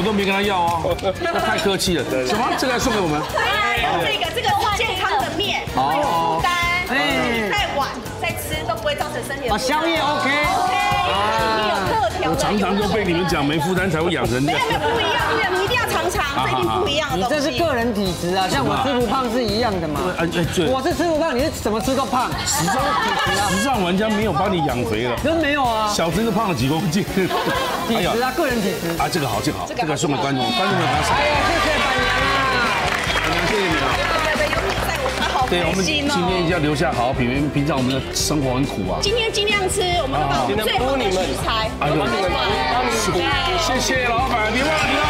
C: 都没跟他要哦，那太客气了。什么？这个要送给我们？
F: 这个是健康的面，不会有负担，再晚再吃都不会造成身体的负担。
A: 宵夜 OK。
F: 里面有特调的。
C: 我常常就被你们讲没负担才会养成这样。
F: 没有不一样，你一定要尝尝，这一定不一样的东西。
A: 你这是个人体质啊，像我吃不胖是一样的嘛。我是吃不胖，你是怎么吃都胖。
C: 时尚玩家没有帮你养肥了，
A: 真没有啊。
C: 小子是胖了几公斤。
A: 体质啊，个人体质。
C: 啊，这个好，这个好，这个送给观众，观众们拿手。
A: 哎呀，谢谢板娘啊，
C: 板娘谢谢你啊。对，我们今天要留下好好品味，平常我们的生活很苦啊。
F: 今天尽量吃，我们会把我们最好的食材。
C: 哎呦，谢谢老板，别忘了。